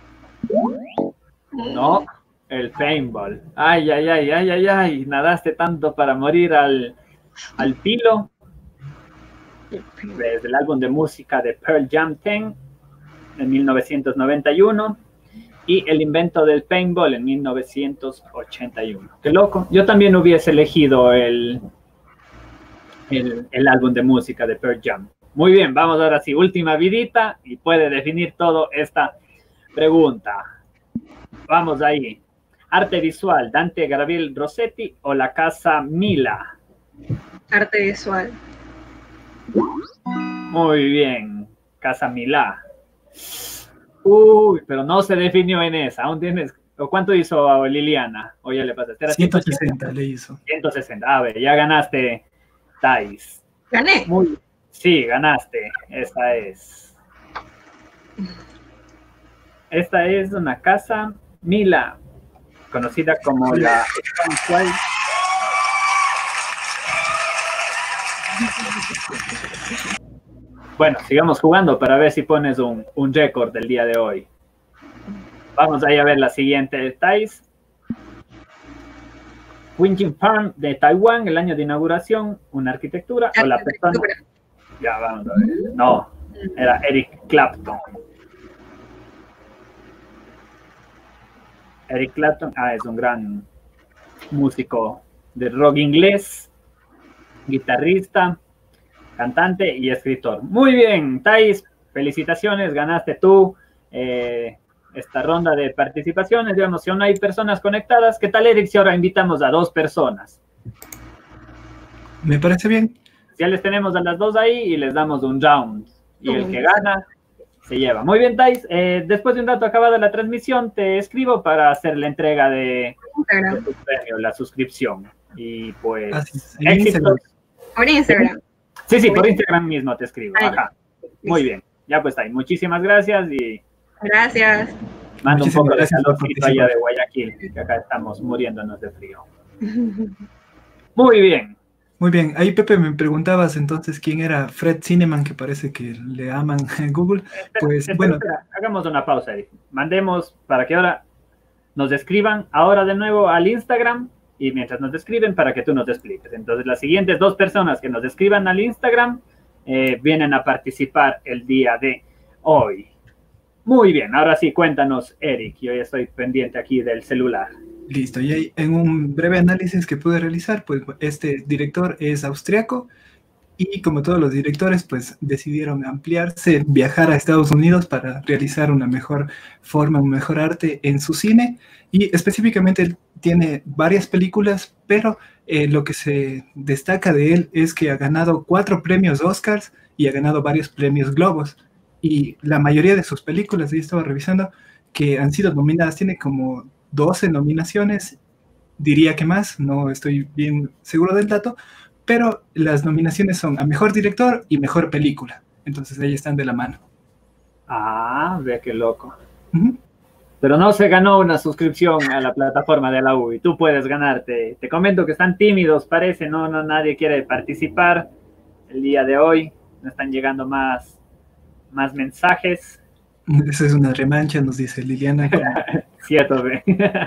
Speaker 2: No, el paintball. Ay, nadaste tanto para morir al pilo. Desde el álbum de música de Pearl Jam 10 en 1991 y el invento del paintball en 1981. Qué loco. Yo también hubiese elegido el álbum de música de Pearl Jam. Muy bien, vamos ahora sí, última vidita y puede definir todo esta pregunta. Vamos ahí. Arte visual, Dante Gabriel Rossetti o la Casa Mila.
Speaker 5: Arte visual.
Speaker 2: Muy bien, Casa Milá. Uy, pero no se definió en esa. ¿Aún tienes? ¿O cuánto hizo Liliana? O ya le pasaste.
Speaker 3: 160 le hizo.
Speaker 2: 160. A ver, ya ganaste, Thais.
Speaker 5: ¿Gané?
Speaker 2: Sí, ganaste. Esta es una Casa Mila. conocida como la Strong Wild. Bueno, sigamos jugando para ver si pones un récord del día de hoy. Vamos ahí a ver la siguiente, Thais. Winjin Farm de Taiwán, el año de inauguración, una arquitectura o la persona. Ya, vamos a ver. No, era Eric Clapton. Eric Clapton, es un gran músico de rock inglés, guitarrista, cantante y escritor. Muy bien, Thais, felicitaciones, ganaste tú esta ronda de participaciones. Digamos, si aún hay personas conectadas, ¿qué tal, Eric, si ahora invitamos a 2 personas?
Speaker 3: Me parece bien.
Speaker 2: Ya les tenemos a las 2 ahí y les damos un round. Y el que gana se lleva. Muy bien, Thais. Después de un rato acabada la transmisión, te escribo para hacer la entrega de tu premio, la suscripción. Y pues, éxitos.
Speaker 5: Por Instagram.
Speaker 2: Sí, por Instagram mismo te escribo. Ajá. Muy bien. Ya pues, Thais. Muchísimas gracias y
Speaker 5: Gracias.
Speaker 2: mando un poco de
Speaker 3: gracias por
Speaker 2: calorcito allá de Guayaquil, que acá estamos muriéndonos de frío. Muy bien.
Speaker 3: Muy bien. Ahí, Pepe, me preguntabas entonces quién era Fred Zinnemann, que parece que le aman en Google. Pues, bueno.
Speaker 2: Espera, hagamos una pausa, Eric. Mandemos para que ahora nos escriban ahora de nuevo al Instagram y mientras nos escriben para que tú nos expliques. Entonces, las siguientes 2 personas que nos escriban al Instagram vienen a participar el día de hoy. Muy bien, ahora sí, cuéntanos, Eric. Yo ya estoy pendiente aquí del celular.
Speaker 3: Listo, y ahí, en un breve análisis que pude realizar, pues este director es austriaco y como todos los directores, pues decidieron ampliarse, viajar a Estados Unidos para realizar una mejor forma, un mejor arte en su cine, y específicamente él tiene varias películas, pero lo que se destaca de él es que ha ganado 4 premios Oscars y ha ganado varios premios Globos. Y la mayoría de sus películas, yo estaba revisando, que han sido nominadas, tiene como 12 nominaciones, diría que más, no estoy bien seguro del dato, pero las nominaciones son a Mejor Director y Mejor Película. Entonces ahí están de la mano.
Speaker 2: Ve qué loco. Pero no se ganó una suscripción a la plataforma de la U y tú puedes ganarte. Te comento que están tímidos, parece, no nadie quiere participar el día de hoy, no están llegando más mensajes.
Speaker 3: Esa es una remancha, nos dice Liliana.
Speaker 2: Cierto, ve.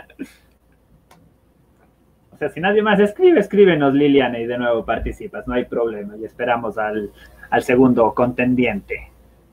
Speaker 2: O sea, si nadie más escribe, escríbenos, Liliana, y de nuevo participas, no hay problema. Y esperamos al segundo contendiente.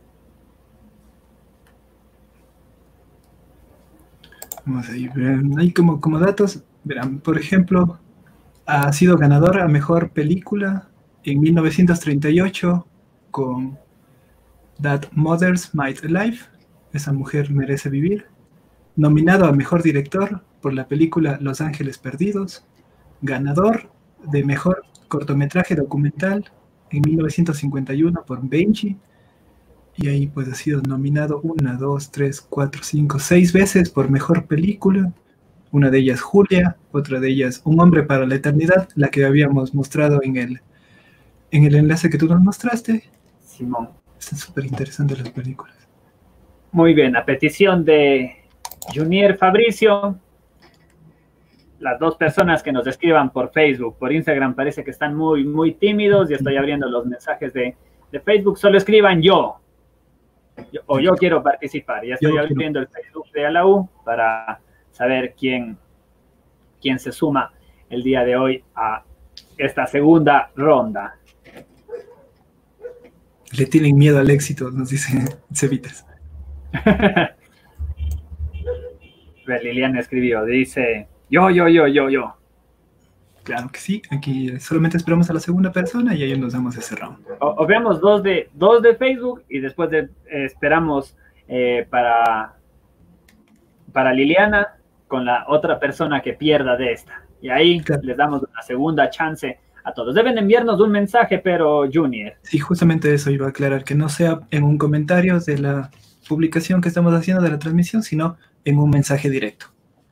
Speaker 3: Vamos a ir, ahí como datos, verán, por ejemplo, ha sido ganador a Mejor Película en 1938 con That Mothers Might Live, Esa Mujer Merece Vivir. Nominado a Mejor Director por la película Los Ángeles Perdidos. Ganador de Mejor Cortometraje Documental en 1951 por Benji. Y ahí pues ha sido nominado 1, 2, 3, 4, 5, 6 veces por Mejor Película. Una de ellas Julia, otra de ellas Un Hombre para la Eternidad, la que habíamos mostrado en el enlace que tú nos mostraste.
Speaker 2: Simón.
Speaker 3: Están súper interesantes las películas.
Speaker 2: Muy bien, a petición de Junior Fabricio, las 2 personas que nos escriban por Facebook, por Instagram, parece que están muy tímidos y estoy abriendo los mensajes de Facebook. Solo escriban yo quiero participar. Ya estoy abriendo el Facebook de ALAU para saber quién se suma el día de hoy a esta segunda ronda.
Speaker 3: Le tienen miedo al éxito, nos dice Cevitas.
Speaker 2: Liliana escribió, dice, yo.
Speaker 3: Claro que sí, aquí solamente esperamos a la segunda persona y ahí nos damos ese round.
Speaker 2: O veamos dos de Facebook y después esperamos para Liliana con la otra persona que pierda de esta. Y ahí les damos una segunda chance a todos. Deben enviarnos un mensaje, pero Junior.
Speaker 3: Sí, justamente eso iba a aclarar, que no sea en un comentario de la publicación que estamos haciendo de la transmisión, sino en un mensaje directo.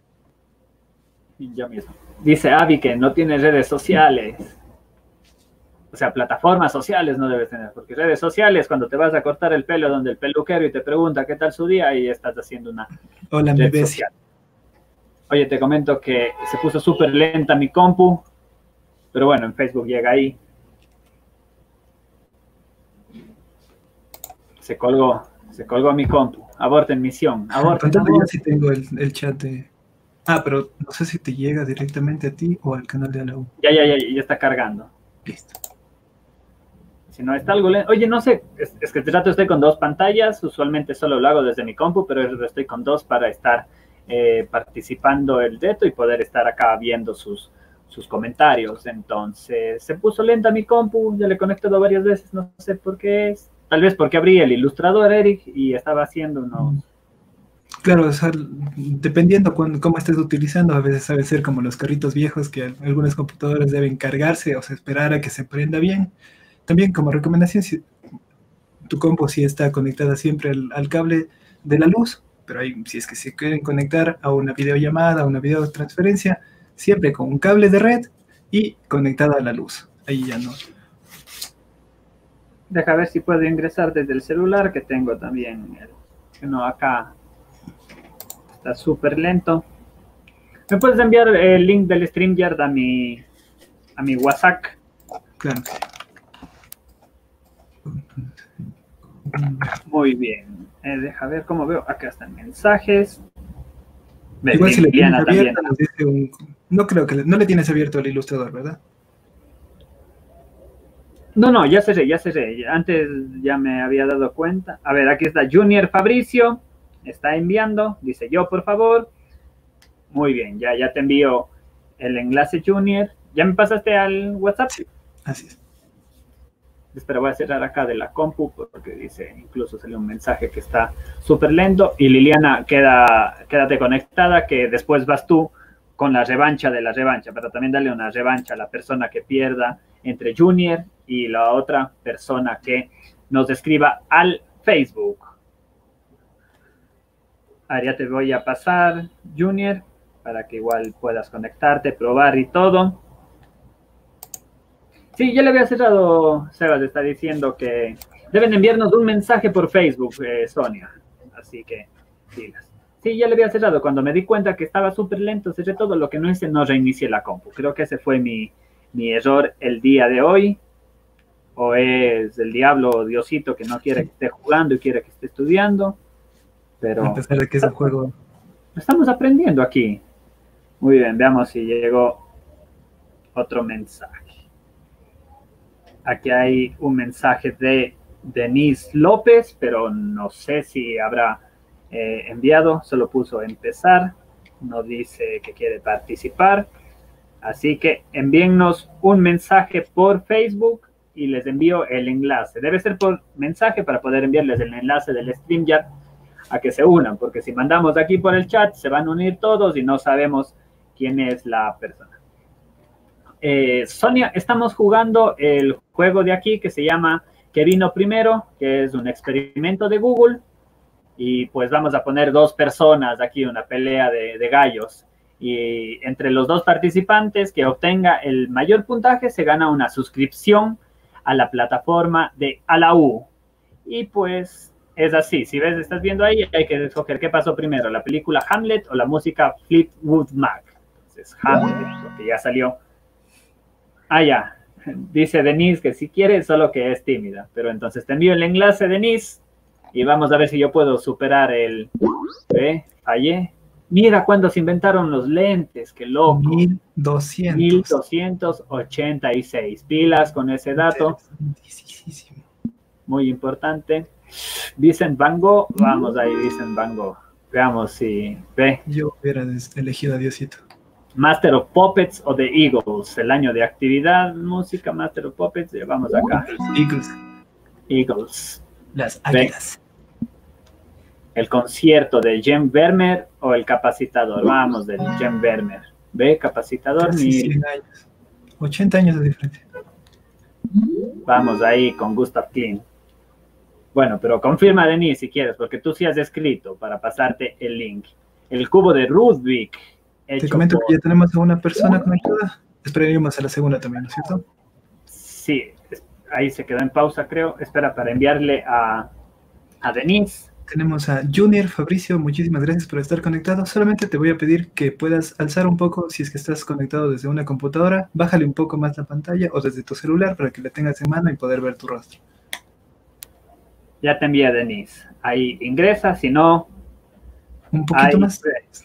Speaker 2: Yo mismo. Dice Abby que no tiene redes sociales. O sea, plataformas sociales no debes tener, porque redes sociales, cuando te vas a cortar el pelo donde el peluquero y te pregunta qué tal su día, y estás haciendo una
Speaker 3: Hola,
Speaker 2: red
Speaker 3: mi
Speaker 2: social. Oye, te comento que se puso súper lenta mi compu, pero bueno, en Facebook llega ahí. Se colgó mi compu. Aborten misión. Aborten.
Speaker 3: Yo sí tengo el chat de... Ah, pero no sé si te llega directamente a ti o al canal de Alau.
Speaker 2: Ya está cargando.
Speaker 3: Listo.
Speaker 2: Si no está algo lento. Oye, no sé, es que trato estoy con dos pantallas. Usualmente solo lo hago desde mi compu, pero estoy con dos para estar participando el reto y poder estar acá viendo sus comentarios. Entonces, se puso lenta mi compu. Ya le he conectado varias veces, no sé por qué es. Tal vez porque abrí el ilustrador, Eric, y estaba haciendo unos...
Speaker 3: Claro, o sea, dependiendo cómo estés utilizando, a veces sabe ser como los carritos viejos que algunas computadoras deben cargarse o sea, esperar a que se prenda bien. También como recomendación, si tu compu sí está conectada siempre al cable de la luz, pero ahí, si es que se quieren conectar a una videollamada, a una videotransferencia, siempre con un cable de red y conectada a la luz. Ahí ya no.
Speaker 2: Deja ver si puedo ingresar desde el celular, que tengo también. No, acá está súper lento. ¿Me puedes enviar el link del StreamYard a mi WhatsApp?
Speaker 3: Claro.
Speaker 2: Muy bien. Deja ver cómo veo. Acá están mensajes.
Speaker 3: Igual si le tienes abierto, nos dice no creo que no le tienes abierto el ilustrador, ¿verdad?
Speaker 2: No, ya cerré. Antes ya me había dado cuenta. A ver, aquí está Junior Fabricio. Está enviando. Dice yo, por favor. Muy bien, ya te envío el enlace, Junior. ¿Ya me pasaste al WhatsApp?
Speaker 3: Sí, así es.
Speaker 2: Espera, voy a cerrar acá de la compu porque dice, incluso salió un mensaje que está súper lento. Y Liliana, quédate conectada, que después vas tú con la revancha de la revancha, pero también dale una revancha a la persona que pierda entre Junior y la otra persona que nos escriba al Facebook. Ahora ya te voy a pasar, Junior, para que igual puedas conectarte, probar y todo. Sí, ya le había cerrado, Sebas está diciendo que deben enviarnos un mensaje por Facebook, Sonia. Así que, pilas. Sí, ya le había cerrado. Cuando me di cuenta que estaba súper lento, cerré todo. Lo que no hice, no reinicié la compu. Creo que ese fue mi error el día de hoy. O es el diablo o Diosito que no quiere que esté jugando y quiere que esté estudiando. Pero
Speaker 3: a pesar de que es un juego...
Speaker 2: Estamos aprendiendo aquí. Muy bien, veamos si llegó otro mensaje. Aquí hay un mensaje de Denise López, pero no sé si habrá enviado. Solo puso empezar. No dice que quiere participar. Así que envíennos un mensaje por Facebook y les envío el enlace. Debe ser por mensaje para poder enviarles el enlace del StreamYard a que se unan, porque si mandamos aquí por el chat se van a unir todos y no sabemos quién es la persona. Sonia, estamos jugando el juego de aquí que se llama ¿Qué vino primero?, que es un experimento de Google, y pues vamos a poner dos personas aquí, una pelea de gallos, y entre los dos participantes que obtenga el mayor puntaje se gana una suscripción a la plataforma de Alau. Y pues es así, si ves, estás viendo ahí, hay que escoger qué pasó primero, la película Hamlet o la música Fleetwood Mac. Entonces Hamlet, porque ya salió. Ah, ya, dice Denise que si quiere, solo que es tímida. Pero entonces te envío el enlace, Denise, y vamos a ver si yo puedo superar el... Fallé. Mira cuándo se inventaron los lentes, qué loco.
Speaker 3: 1200.
Speaker 2: 1286. Pilas con ese dato. Muy importante. Vincent Van Gogh, vamos ahí, Vincent Van Gogh. Veamos si ve.
Speaker 3: Yo hubiera elegido a Diosito.
Speaker 2: Master of Puppets o The Eagles, el año de actividad, música, Master of Puppets, vamos acá. Eagles.
Speaker 3: Las águilas.
Speaker 2: El concierto de Jem Vermeer o el capacitador, vamos, del Jem Vermeer. Ve, capacitador.
Speaker 3: 100 años. 80 años de diferencia.
Speaker 2: Vamos ahí con Gustav Klimt. Bueno, pero confirma, Denise, si quieres, porque tú sí has escrito para pasarte el link. El cubo de Rubik.
Speaker 3: Te comento que ya tenemos a una persona conectada. Esperaríamos a la segunda también, ¿no es cierto?
Speaker 2: Sí, ahí se quedó en pausa, creo. Espera para enviarle a Denise.
Speaker 3: Tenemos a Junior, Fabricio, muchísimas gracias por estar conectado. Solamente te voy a pedir que puedas alzar un poco, si es que estás conectado desde una computadora, bájale un poco más la pantalla o desde tu celular para que la tengas en mano y poder ver tu rostro.
Speaker 2: Ya te envié, Denise. Ahí ingresa, si no...
Speaker 3: Un poquito más.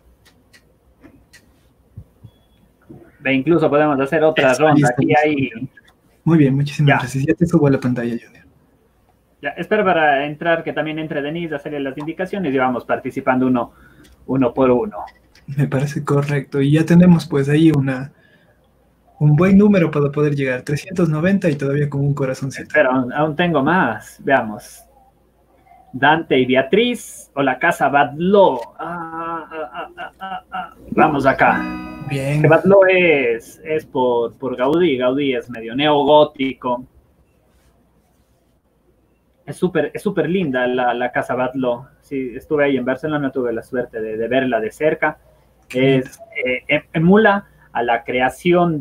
Speaker 2: Ve, incluso podemos hacer otra ronda. Aquí hay...
Speaker 3: Muy bien, muchísimas gracias. Ya te subo a la pantalla, Junior.
Speaker 2: Ya, espero para entrar, que también entre Denise a hacerle las indicaciones y vamos participando uno por uno.
Speaker 3: Me parece correcto. Y ya tenemos pues ahí un buen número para poder llegar. 390 y todavía con un corazoncito.
Speaker 2: Pero aún tengo más. Veamos. Dante y Beatriz o la casa Badlo. Vamos acá.
Speaker 3: Bien.
Speaker 2: Que Badlo es por Gaudí. Gaudí es medio neogótico. Es súper linda la casa Batlló. Sí, estuve ahí en Barcelona, tuve la suerte de verla de cerca. Emula a la creación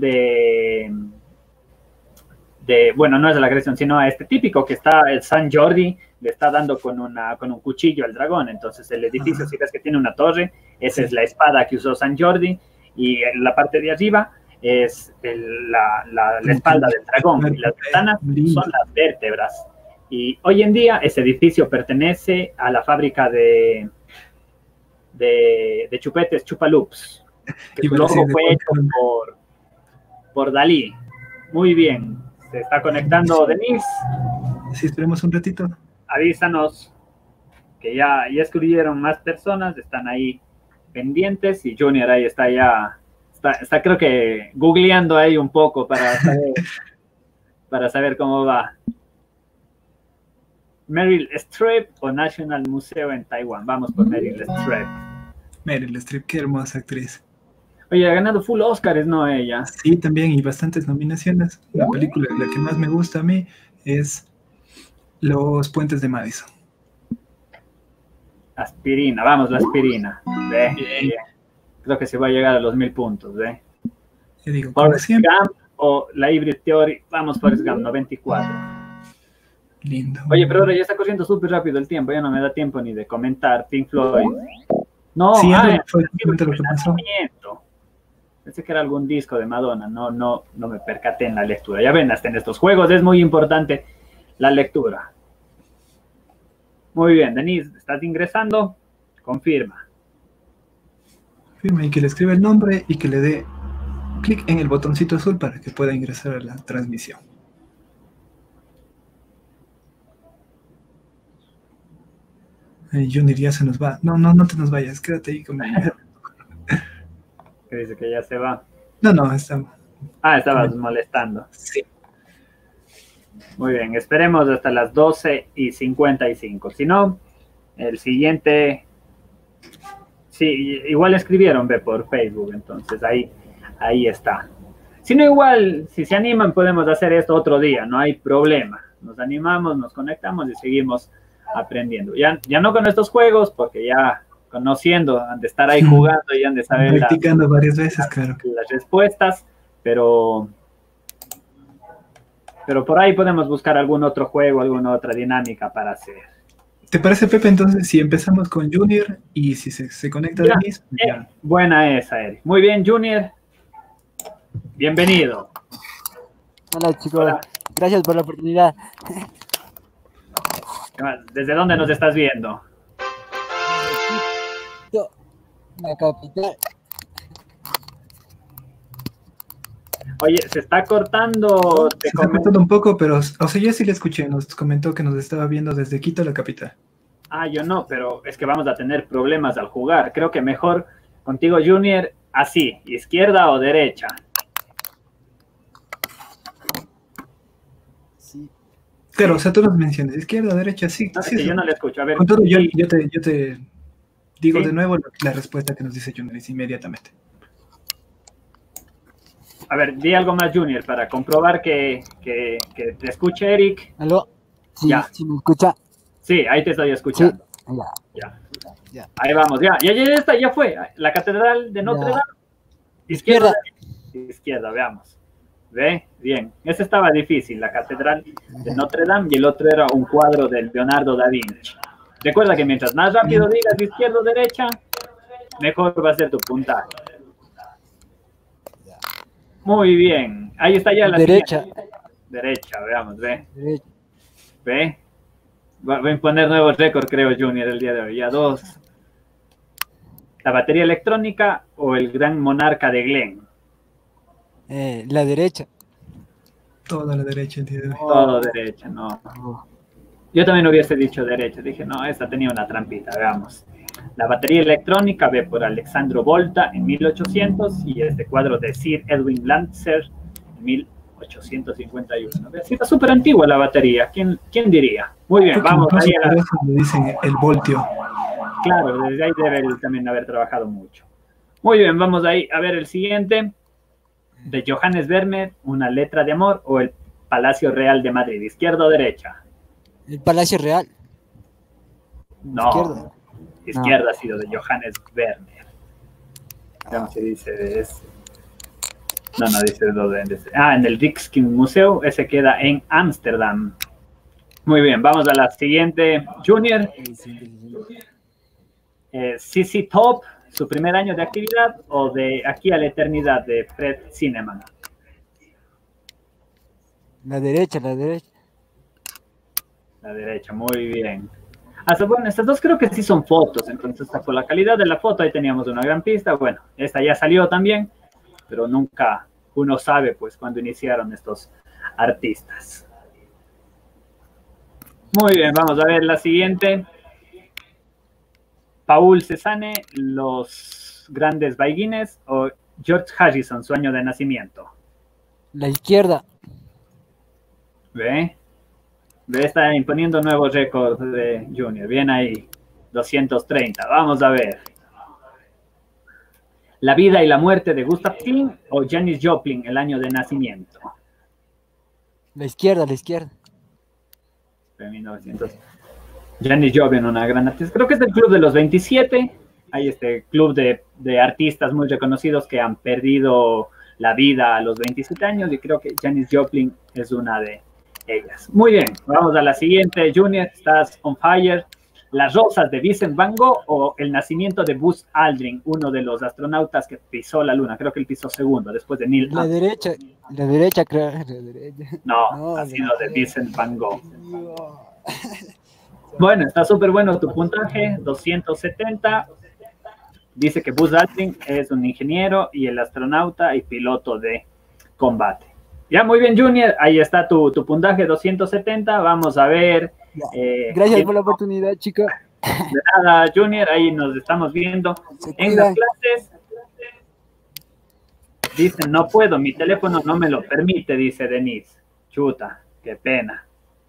Speaker 2: bueno, no es a la creación, sino a este típico que está el San Jordi, le está dando con un cuchillo al dragón. Entonces el edificio, si ves que tiene una torre, esa es la espada que usó San Jordi, y en la parte de arriba es la espalda del dragón, y las ventanas son las vértebras. Y hoy en día ese edificio pertenece a la fábrica de chupetes Chupalups, que su logo fue hecho por Dalí. Muy bien, se está conectando Denise.
Speaker 3: Sí, esperemos un ratito.
Speaker 2: Avísanos que ya escribieron más personas, están ahí pendientes, y Junior ahí está creo que googleando ahí un poco para saber cómo va. Meryl Streep o National Museo en Taiwán. Vamos por Meryl Streep.
Speaker 3: Meryl Streep, qué hermosa actriz.
Speaker 2: Oye, ha ganado full Oscars, ¿no? Ella.
Speaker 3: Sí, también, y bastantes nominaciones. La película, la que más me gusta a mí, es Los Puentes de Madison.
Speaker 2: Aspirina, vamos, la aspirina. Bien. Creo que se va a llegar a los 1000 puntos, ¿ve?
Speaker 3: Yo digo,
Speaker 2: Forrest Gump o la Hybrid Theory. Vamos, Forrest Gump, 94.
Speaker 3: Lindo.
Speaker 2: Oye, pero ahora ya está corriendo súper rápido el tiempo, ya no me da tiempo ni de comentar Pink Floyd. No,
Speaker 3: sí, fue lo que pasó.
Speaker 2: Pensé que era algún disco de Madonna, no me percaté en la lectura. Ya ven, hasta en estos juegos es muy importante la lectura. Muy bien, Denise, ¿estás ingresando? Confirma.
Speaker 3: Confirma y que le escriba el nombre y que le dé clic en el botoncito azul para que pueda ingresar a la transmisión. Junior ya se nos va. No te nos vayas, quédate ahí conmigo.
Speaker 2: Que dice que ya se va.
Speaker 3: No, estamos.
Speaker 2: Estabas molestando.
Speaker 3: Sí.
Speaker 2: Muy bien, esperemos hasta las 12:55. Si no, el siguiente... Sí, igual escribieron, ve, por Facebook, entonces ahí está. Si no, igual, si se animan, podemos hacer esto otro día, no hay problema. Nos animamos, nos conectamos y seguimos aprendiendo. Ya no con estos juegos, porque ya conociendo, han de estar ahí jugando y han de saber
Speaker 3: practicando varias veces, claro.
Speaker 2: Las respuestas, pero por ahí podemos buscar algún otro juego, alguna otra dinámica para hacer.
Speaker 3: ¿Te parece, Pepe, entonces, si empezamos con Junior y si se conecta Denise?
Speaker 2: Buena esa, Eric. Muy bien, Junior. Bienvenido.
Speaker 6: Hola, chicos.
Speaker 2: Hola.
Speaker 6: Gracias por la oportunidad.
Speaker 2: ¿Desde dónde nos estás viendo?
Speaker 6: La capital.
Speaker 2: Oye, se está cortando.
Speaker 3: Se está cortando un poco, pero, o sea, yo sí le escuché, nos comentó que nos estaba viendo desde Quito, la capital.
Speaker 2: Yo no, pero es que vamos a tener problemas al jugar. Creo que mejor contigo, Junior, así, izquierda o derecha.
Speaker 6: Sí.
Speaker 3: Claro, o sea, tú nos mencionas, izquierda, derecha, sí.
Speaker 2: No,
Speaker 3: sí,
Speaker 2: yo no le escucho. A ver,
Speaker 3: con todo, yo te digo
Speaker 2: ¿sí?
Speaker 3: de nuevo la respuesta que nos dice Junior inmediatamente.
Speaker 2: A ver, di algo más, Junior, para comprobar que te escuche, Eric.
Speaker 6: ¿Aló? Sí,
Speaker 2: Ya.
Speaker 6: ¿sí me escucha?
Speaker 2: Sí, ahí te estoy escuchando.
Speaker 6: Sí.
Speaker 2: Ya. Ahí vamos, ya está, ya fue. La Catedral de Notre Dame. Izquierda, veamos. ¿Ve? Bien. Ese estaba difícil, la Catedral de Notre Dame, y el otro era un cuadro de Leonardo da Vinci. Recuerda que mientras más rápido digas izquierda o derecha, mejor va a ser tu puntaje. Muy bien. Ahí está ya la
Speaker 6: Derecha.
Speaker 2: siguiente. Derecha, veamos, ve.
Speaker 6: Derecha.
Speaker 2: Ve. Va a imponer nuevos récords, creo, Junior, el día de hoy. Ya 2. ¿La batería electrónica o el gran monarca de Glen?
Speaker 6: La derecha.
Speaker 3: Toda la derecha el día de hoy.
Speaker 2: Todo derecha, no. Yo también hubiese dicho derecha. Dije, no, esta tenía una trampita, veamos. La batería electrónica ve por Alessandro Volta en 1800 y este cuadro de Sir Edwin Landser en 1851. Sí, está súper antigua la batería. ¿Quién diría? Muy bien, vamos ahí a la...
Speaker 3: Le dicen el voltio.
Speaker 2: Claro, desde ahí debe él también haber trabajado mucho. Muy bien, vamos ahí a ver el siguiente. De Johannes Vermeer, Una letra de amor o el Palacio Real de Madrid. ¿Izquierda o derecha?
Speaker 6: El Palacio Real.
Speaker 2: No.
Speaker 6: Izquierda.
Speaker 2: Izquierda ha sido de Johannes Vermeer. Veamos si dice de ese. No dice de dónde. En el Rijksmuseum. Ese queda en Ámsterdam. Muy bien, vamos a la siguiente. Junior. CC Top, su primer año de actividad o de Aquí a la Eternidad de Fred Zinnemann.
Speaker 6: La derecha, la derecha.
Speaker 2: La derecha, muy bien. Bueno, estas dos creo que sí son fotos, entonces por la calidad de la foto ahí teníamos una gran pista. Bueno, esta ya salió también, pero nunca uno sabe pues cuándo iniciaron estos artistas. Muy bien, vamos a ver la siguiente. Paul Cézanne, Los Grandes Baiguines o George Harrison, Su año de nacimiento.
Speaker 6: La izquierda.
Speaker 2: ¿Ve? Está imponiendo nuevos récords de Junior. Bien ahí, 230. Vamos a ver. La vida y la muerte de Gustav Klimt o Janis Joplin, el año de nacimiento.
Speaker 6: La izquierda, la izquierda.
Speaker 2: De 1900. Janis Joplin, una gran artista. Creo que es del Club de los 27. Hay este club de artistas muy reconocidos que han perdido la vida a los 27 años y creo que Janis Joplin es una de ellas. Muy bien, vamos a la siguiente. Junior, estás on fire. Las rosas de Vincent Van Gogh o el nacimiento de Buzz Aldrin, uno de los astronautas que pisó la luna. Creo que él pisó segundo después de Neil Armstrong.
Speaker 6: La derecha creo. La derecha.
Speaker 2: No, ha sido de Vincent Van Gogh. Bueno, está súper bueno tu puntaje, 270. Dice que Buzz Aldrin es un ingeniero y el astronauta y piloto de combate. Ya, muy bien, Junior. Ahí está tu puntaje, 270. Vamos a ver.
Speaker 6: Gracias por la oportunidad, chicos.
Speaker 2: De nada, Junior. Ahí nos estamos viendo en las clases. Dicen, no puedo, mi teléfono no me lo permite, dice Denise. Chuta, qué pena.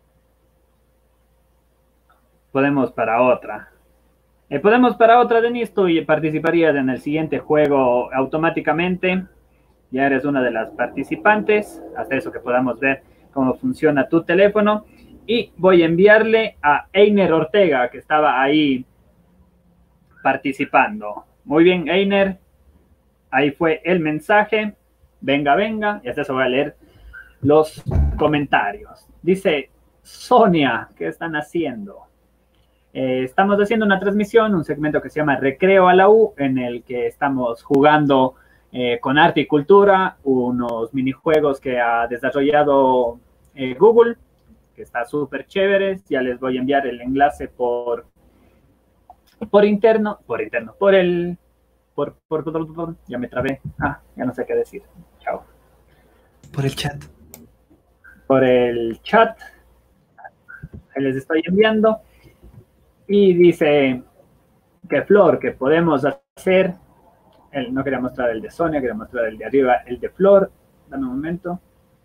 Speaker 2: Podemos para otra. Denise, tú participarías en el siguiente juego automáticamente. Ya eres una de las participantes, hasta eso que podamos ver cómo funciona tu teléfono. Y voy a enviarle a Einer Ortega, que estaba ahí participando. Muy bien, Einer. Ahí fue el mensaje. Venga. Y hasta eso voy a leer los comentarios. Dice, Sonia, ¿qué están haciendo? Estamos haciendo una transmisión, un segmento que se llama Recreo a la U, en el que estamos jugando con arte y cultura, unos minijuegos que ha desarrollado Google, que está súper chéveres. Ya les voy a enviar el enlace por ya me trabé. Ya no sé qué decir. Chao.
Speaker 3: Por el chat.
Speaker 2: Por el chat. Ahí les estoy enviando. Y dice que Flor, que podemos hacer. No quería mostrar el de Sonia, quería mostrar el de arriba, el de Flor. Dame un momento.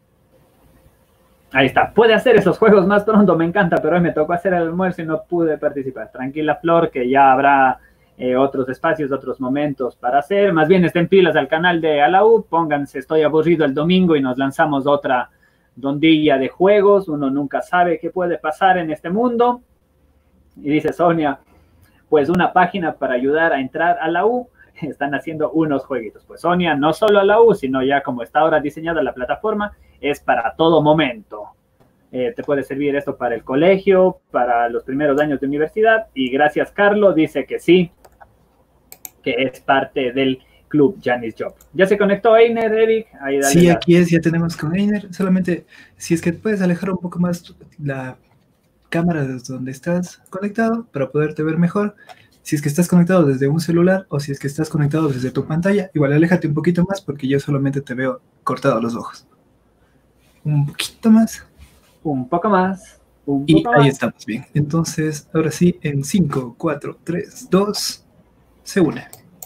Speaker 2: Ahí está. Puede hacer esos juegos más pronto, me encanta, pero hoy me tocó hacer el almuerzo y no pude participar. Tranquila, Flor, que ya habrá otros espacios, otros momentos para hacer. Más bien estén pilas al canal de ALAU, pónganse, estoy aburrido el domingo y nos lanzamos otra rondilla de juegos. Uno nunca sabe qué puede pasar en este mundo. Y dice Sonia, pues una página para ayudar a entrar a la U. Están haciendo unos jueguitos. Pues Sonia, no solo a la U, sino ya como está ahora diseñada la plataforma, es para todo momento. te puede servir esto para el colegio, para los primeros años de universidad. Y gracias, Carlos, dice que sí, que es parte del club Janis Job. ¿Ya se conectó Einer, Eric? Ahí,
Speaker 3: sí, aquí es, ya tenemos con Einer. Solamente, si es que puedes alejar un poco más la cámara desde donde estás conectado para poderte ver mejor. Si es que estás conectado desde un celular o si es que estás conectado desde tu pantalla, igual aléjate un poquito más porque yo solamente te veo cortado los ojos. Un poquito más.
Speaker 2: Un poco más.
Speaker 3: Y ahí estamos bien. Entonces, ahora sí, en 5, 4, 3, 2, se une.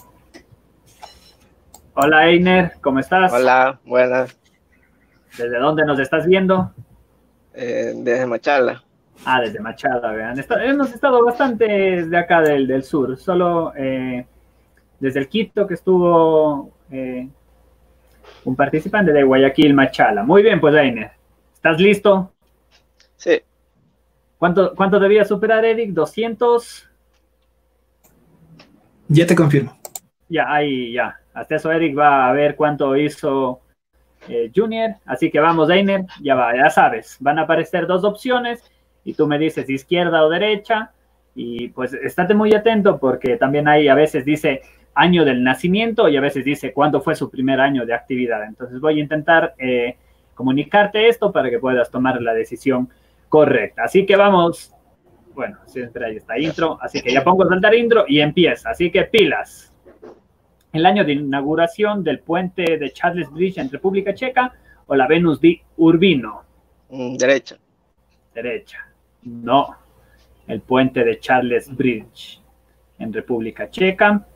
Speaker 2: Hola Einer, ¿cómo estás?
Speaker 7: Hola, buenas.
Speaker 2: ¿Desde dónde nos estás viendo?
Speaker 7: Desde Machala.
Speaker 2: Ah, desde Machala, vean. Hemos estado bastante de acá del sur, solo desde el Quito que estuvo un participante de Guayaquil, Machala. Muy bien, pues Einer, ¿estás listo?
Speaker 7: Sí.
Speaker 2: ¿Cuánto debía superar, Eric? ¿200?
Speaker 3: Ya te confirmo.
Speaker 2: Ya, ahí, ya. Hasta eso Eric va a ver cuánto hizo Junior. Así que vamos, Einer, ya sabes, van a aparecer dos opciones y tú me dices izquierda o derecha. Y pues estate muy atento porque también ahí a veces dice año del nacimiento y a veces dice cuándo fue su primer año de actividad. Entonces voy a intentar comunicarte esto para que puedas tomar la decisión correcta. Así que vamos. Bueno, siempre ahí está intro. Así que ya pongo a saltar intro y empieza. Así que pilas. El año de inauguración del puente de Charles Bridge en República Checa o la Venus de Urbino.
Speaker 7: Derecha.
Speaker 2: Derecha. No. El puente de Charles Bridge en República Checa.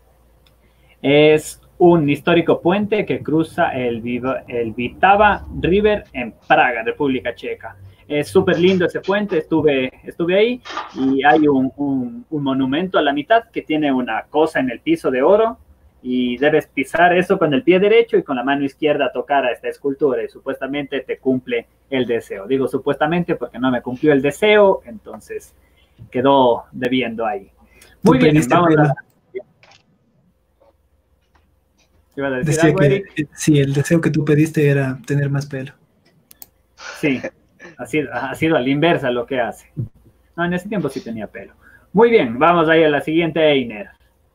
Speaker 2: Es un histórico puente que cruza el Vltava River en Praga, República Checa. Es súper lindo ese puente, estuve ahí y hay un monumento a la mitad que tiene una cosa en el piso de oro y debes pisar eso con el pie derecho y con la mano izquierda tocar a esta escultura y supuestamente te cumple el deseo. Digo supuestamente porque no me cumplió el deseo, entonces quedó debiendo ahí. Muy bien, vamos a... ¿Ibas a decir
Speaker 3: Decía
Speaker 2: algo, Eric?
Speaker 3: sí, el deseo que tú pediste era tener más pelo.
Speaker 2: Sí, ha sido a la inversa lo que hace. No, en ese tiempo sí tenía pelo. Muy bien, vamos ahí a la siguiente, Einer.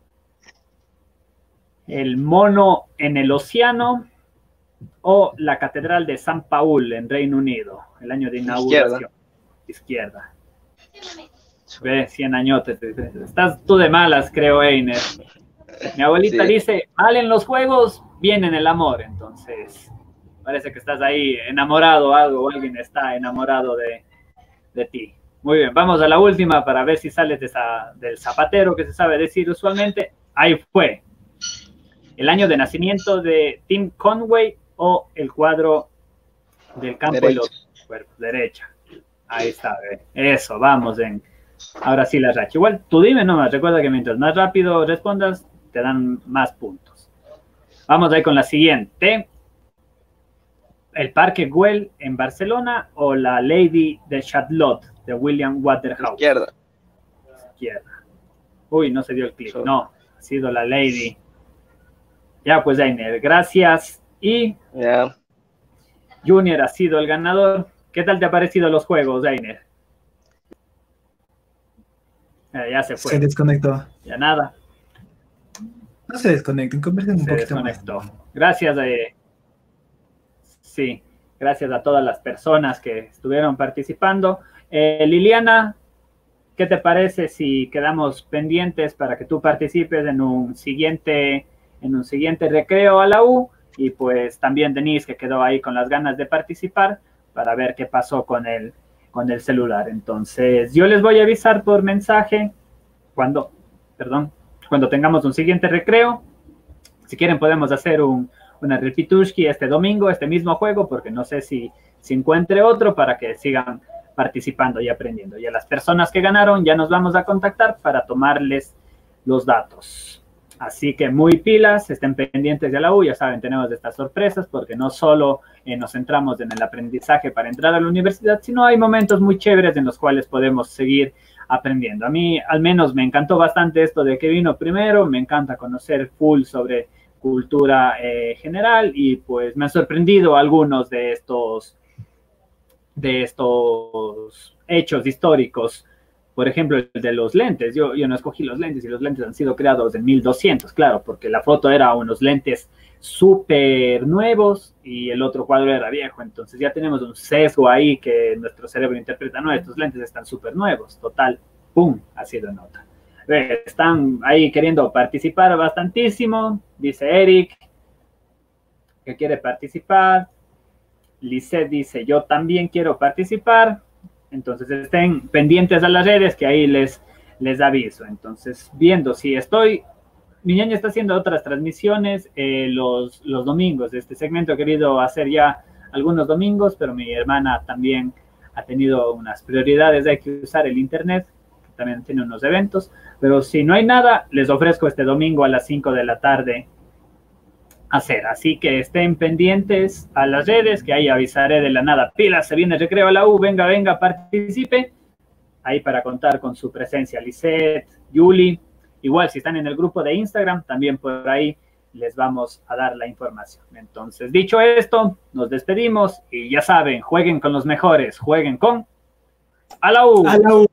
Speaker 2: El mono en el océano o la Catedral de San Paul en Reino Unido, el año de inauguración. Izquierda. Ve, 100 añotes. Estás tú de malas, creo, Einer. Mi abuelita dice, mal en los juegos, bien en el amor. Entonces, parece que estás ahí enamorado o algo, o alguien está enamorado de ti. Muy bien, vamos a la última para ver si sales del zapatero que se sabe decir usualmente. Ahí fue. El año de nacimiento de Tim Conway o el cuadro del campo
Speaker 7: Derecha.
Speaker 2: y los cuerpos. Derecha. Ahí está, eso, vamos ahora sí la racha. Igual, tú dime nomás, recuerda que mientras más rápido respondas, te dan más puntos. Vamos ahí con la siguiente. El Parque Güell en Barcelona o la Lady de Charlotte de William Waterhouse.
Speaker 7: Izquierda.
Speaker 2: Izquierda. Uy, no se dio el clic. No, ha sido la Lady. Ya, pues, Einer, gracias. Y
Speaker 7: Ya.
Speaker 2: Junior ha sido el ganador. ¿Qué tal te ha parecido los juegos, Einer? Ya se fue.
Speaker 3: Se desconectó.
Speaker 2: Ya nada.
Speaker 3: No se desconecten, conversen un
Speaker 2: Se
Speaker 3: poquito
Speaker 2: desconectó.
Speaker 3: más.
Speaker 2: Gracias, sí, gracias a todas las personas que estuvieron participando. Liliana, ¿qué te parece si quedamos pendientes para que tú participes en un siguiente recreo a la U? Y pues también Denise, que quedó ahí con las ganas de participar, para ver qué pasó con el celular. Entonces, yo les voy a avisar por mensaje cuando tengamos un siguiente recreo. Si quieren podemos hacer una repitushki este domingo, este mismo juego, porque no sé si encuentre otro para que sigan participando y aprendiendo. Y a las personas que ganaron ya nos vamos a contactar para tomarles los datos. Así que muy pilas, estén pendientes de la U, ya saben, tenemos estas sorpresas porque no solo nos centramos en el aprendizaje para entrar a la universidad, sino hay momentos muy chéveres en los cuales podemos seguir aprendiendo. A mí al menos me encantó bastante esto de que vino primero, me encanta conocer full sobre cultura general y pues me han sorprendido algunos de estos de estos hechos históricos. Por ejemplo, el de los lentes. Yo no escogí los lentes y los lentes han sido creados en 1200, claro, porque la foto era unos lentes súper nuevos y el otro cuadro era viejo. Entonces ya tenemos un sesgo ahí que nuestro cerebro interpreta, no, estos lentes están súper nuevos. Total, ¡pum!, ha sido nota. Están ahí queriendo participar bastantísimo. Dice Eric que quiere participar. Lisette dice, yo también quiero participar. Entonces estén pendientes a las redes que ahí les aviso. Entonces, viendo si estoy... Mi ñaña está haciendo otras transmisiones los domingos. Este segmento he querido hacer ya algunos domingos, pero mi hermana también ha tenido unas prioridades. Hay que usar el internet, que también tiene unos eventos. Pero si no hay nada, les ofrezco este domingo a las 5 de la tarde hacer. Así que estén pendientes a las redes, que ahí avisaré de la nada. Pilas, se viene Recreo a la U, venga, participe. Ahí para contar con su presencia. Lisette, Yuli. Igual, si están en el grupo de Instagram, también por ahí les vamos a dar la información. Entonces, dicho esto, nos despedimos y ya saben, jueguen con los mejores, jueguen con A la U.
Speaker 3: A la U.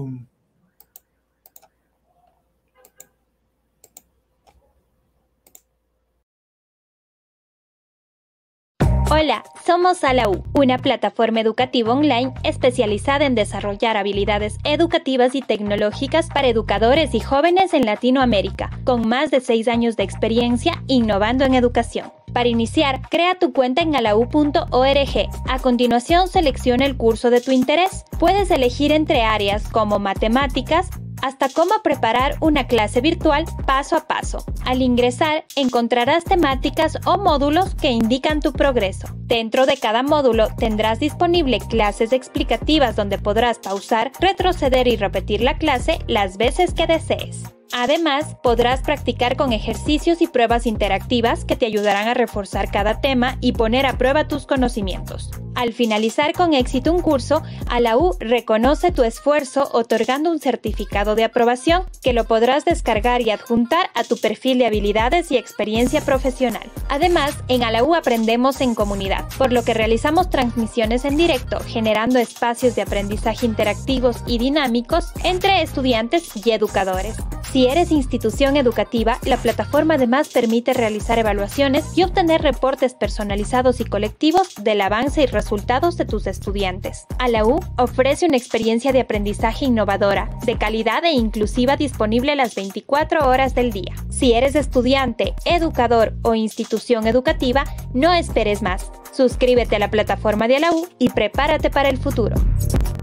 Speaker 1: Hola, somos A la U, una plataforma educativa online especializada en desarrollar habilidades educativas y tecnológicas para educadores y jóvenes en Latinoamérica, con más de 6 años de experiencia innovando en educación. Para iniciar, crea tu cuenta en alau.org. A continuación, selecciona el curso de tu interés. Puedes elegir entre áreas como matemáticas, hasta cómo preparar una clase virtual paso a paso. Al ingresar, encontrarás temáticas o módulos que indican tu progreso. Dentro de cada módulo tendrás disponible clases explicativas donde podrás pausar, retroceder y repetir la clase las veces que desees. Además, podrás practicar con ejercicios y pruebas interactivas que te ayudarán a reforzar cada tema y poner a prueba tus conocimientos. Al finalizar con éxito un curso, A la U reconoce tu esfuerzo otorgando un certificado de aprobación que lo podrás descargar y adjuntar a tu perfil de habilidades y experiencia profesional. Además, en A la U aprendemos en comunidad, por lo que realizamos transmisiones en directo, generando espacios de aprendizaje interactivos y dinámicos entre estudiantes y educadores. Si eres institución educativa, la plataforma además permite realizar evaluaciones y obtener reportes personalizados y colectivos del avance y resultados de tus estudiantes. A la U ofrece una experiencia de aprendizaje innovadora, de calidad e inclusiva disponible las 24 horas del día. Si eres estudiante, educador o institución educativa, no esperes más. Suscríbete a la plataforma de A la U y prepárate para el futuro.